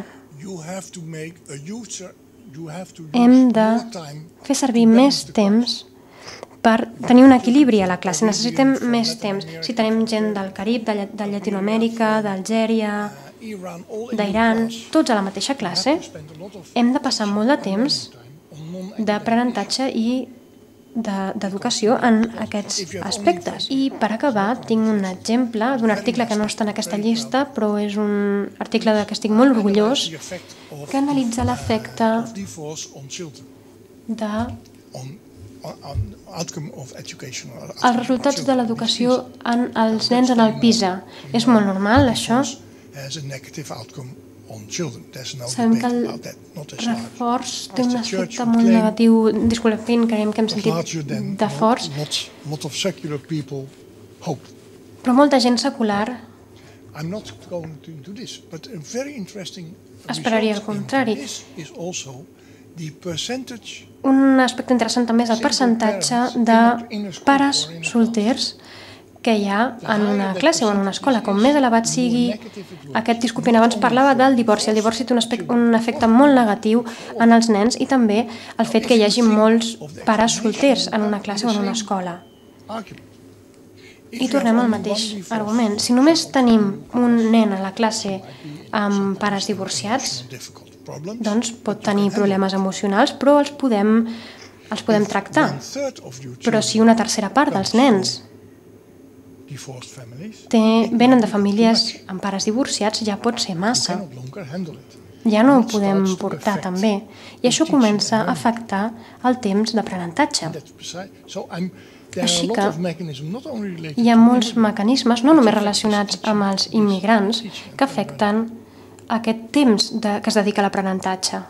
hem de fer servir més temps per tenir un equilibri a la classe. Necessitem més temps. Si tenim gent del Carib, de Llatinoamèrica, d'Algèria, d'Iran, tots a la mateixa classe, hem de passar molt de temps d'aprenentatge i d'educació en aquests aspectes. I per acabar, tinc un exemple d'un article que no està en aquesta llista, però és un article de què estic molt orgullós, que analitza l'efecte de els resultats de l'educació en els nens en el PISA. És molt normal, això. Sabem que el reforç té un efecte molt negatiu. Disculpin, creiem que hem sentit de forç. Però molta gent secular esperaria el contrari. Un aspecte interessant també és el percentatge de pares solters que hi ha en una classe o en una escola. Com més elevat sigui aquest, disculpin, abans parlava del divorci. El divorci té un, aspecte, un efecte molt negatiu en els nens i també el fet que hi hagi molts pares solters en una classe o en una escola. I tornem al mateix argument. Si només tenim un nen a la classe amb pares divorciats, doncs pot tenir problemes emocionals, però els podem, els podem tractar. Però si una tercera part dels nens Té, venen de famílies amb pares divorciats, ja pot ser massa. Ja no ho podem portar tan bé. I això comença a afectar el temps d'aprenentatge. Així que hi ha molts mecanismes, no només relacionats amb els immigrants, que afecten aquest temps de, que es dedica a l'aprenentatge.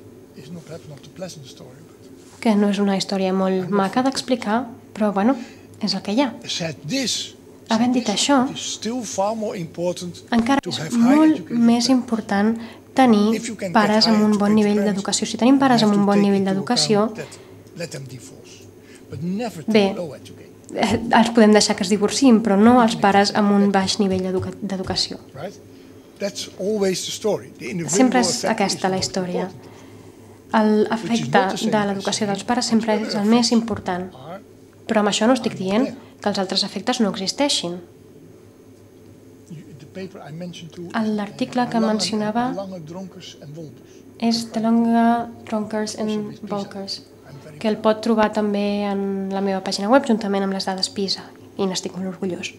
Que no és una història molt maca d'explicar, però bueno, és el que hi ha. Havent dit això, encara és molt més important tenir pares amb un bon nivell d'educació. Si tenim pares amb un bon nivell d'educació, bé, els podem deixar que es divorciïn, però no els pares amb un baix nivell d'educació. Sempre és aquesta la història. L'efecte de l'educació dels pares sempre és el més important. Però amb això no estic dient que els altres efectes no existeixin. L'article que mencionava és The Longer Drunkers and Volkers, que el pot trobar també en la meva pàgina web juntament amb les dades PISA, i n'estic molt orgullós.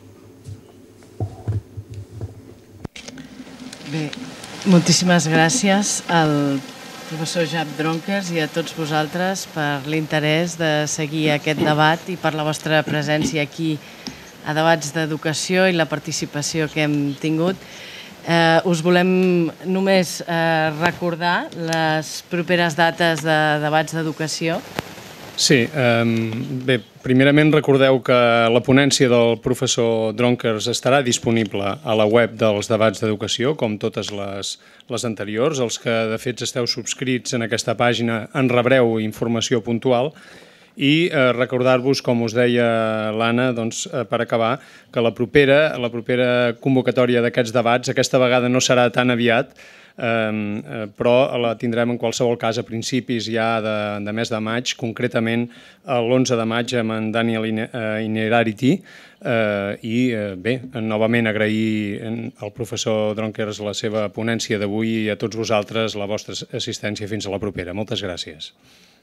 Bé, moltíssimes gràcies al professor Jaap Dronkers i a tots vosaltres per l'interès de seguir aquest debat i per la vostra presència aquí a Debats d'Educació i la participació que hem tingut. Eh, us volem només eh, recordar les properes dates de Debats d'Educació. Sí, bé, primerament recordeu que la ponència del professor Dronkers estarà disponible a la web dels debats d'educació, com totes les, les anteriors. Els que de fet esteu subscrits en aquesta pàgina en rebreu informació puntual i eh, recordar-vos, com us deia l'Anna, doncs, eh, per acabar, que la propera, la propera convocatòria d'aquests debats aquesta vegada no serà tan aviat, Eh, però la tindrem en qualsevol cas a principis ja de, de mes de maig, concretament l'onze de maig amb en Daniel Inerarity, eh, i eh, bé, novament agrair al professor Dronkers la seva ponència d'avui i a tots vosaltres la vostra assistència. Fins a la propera. Moltes gràcies.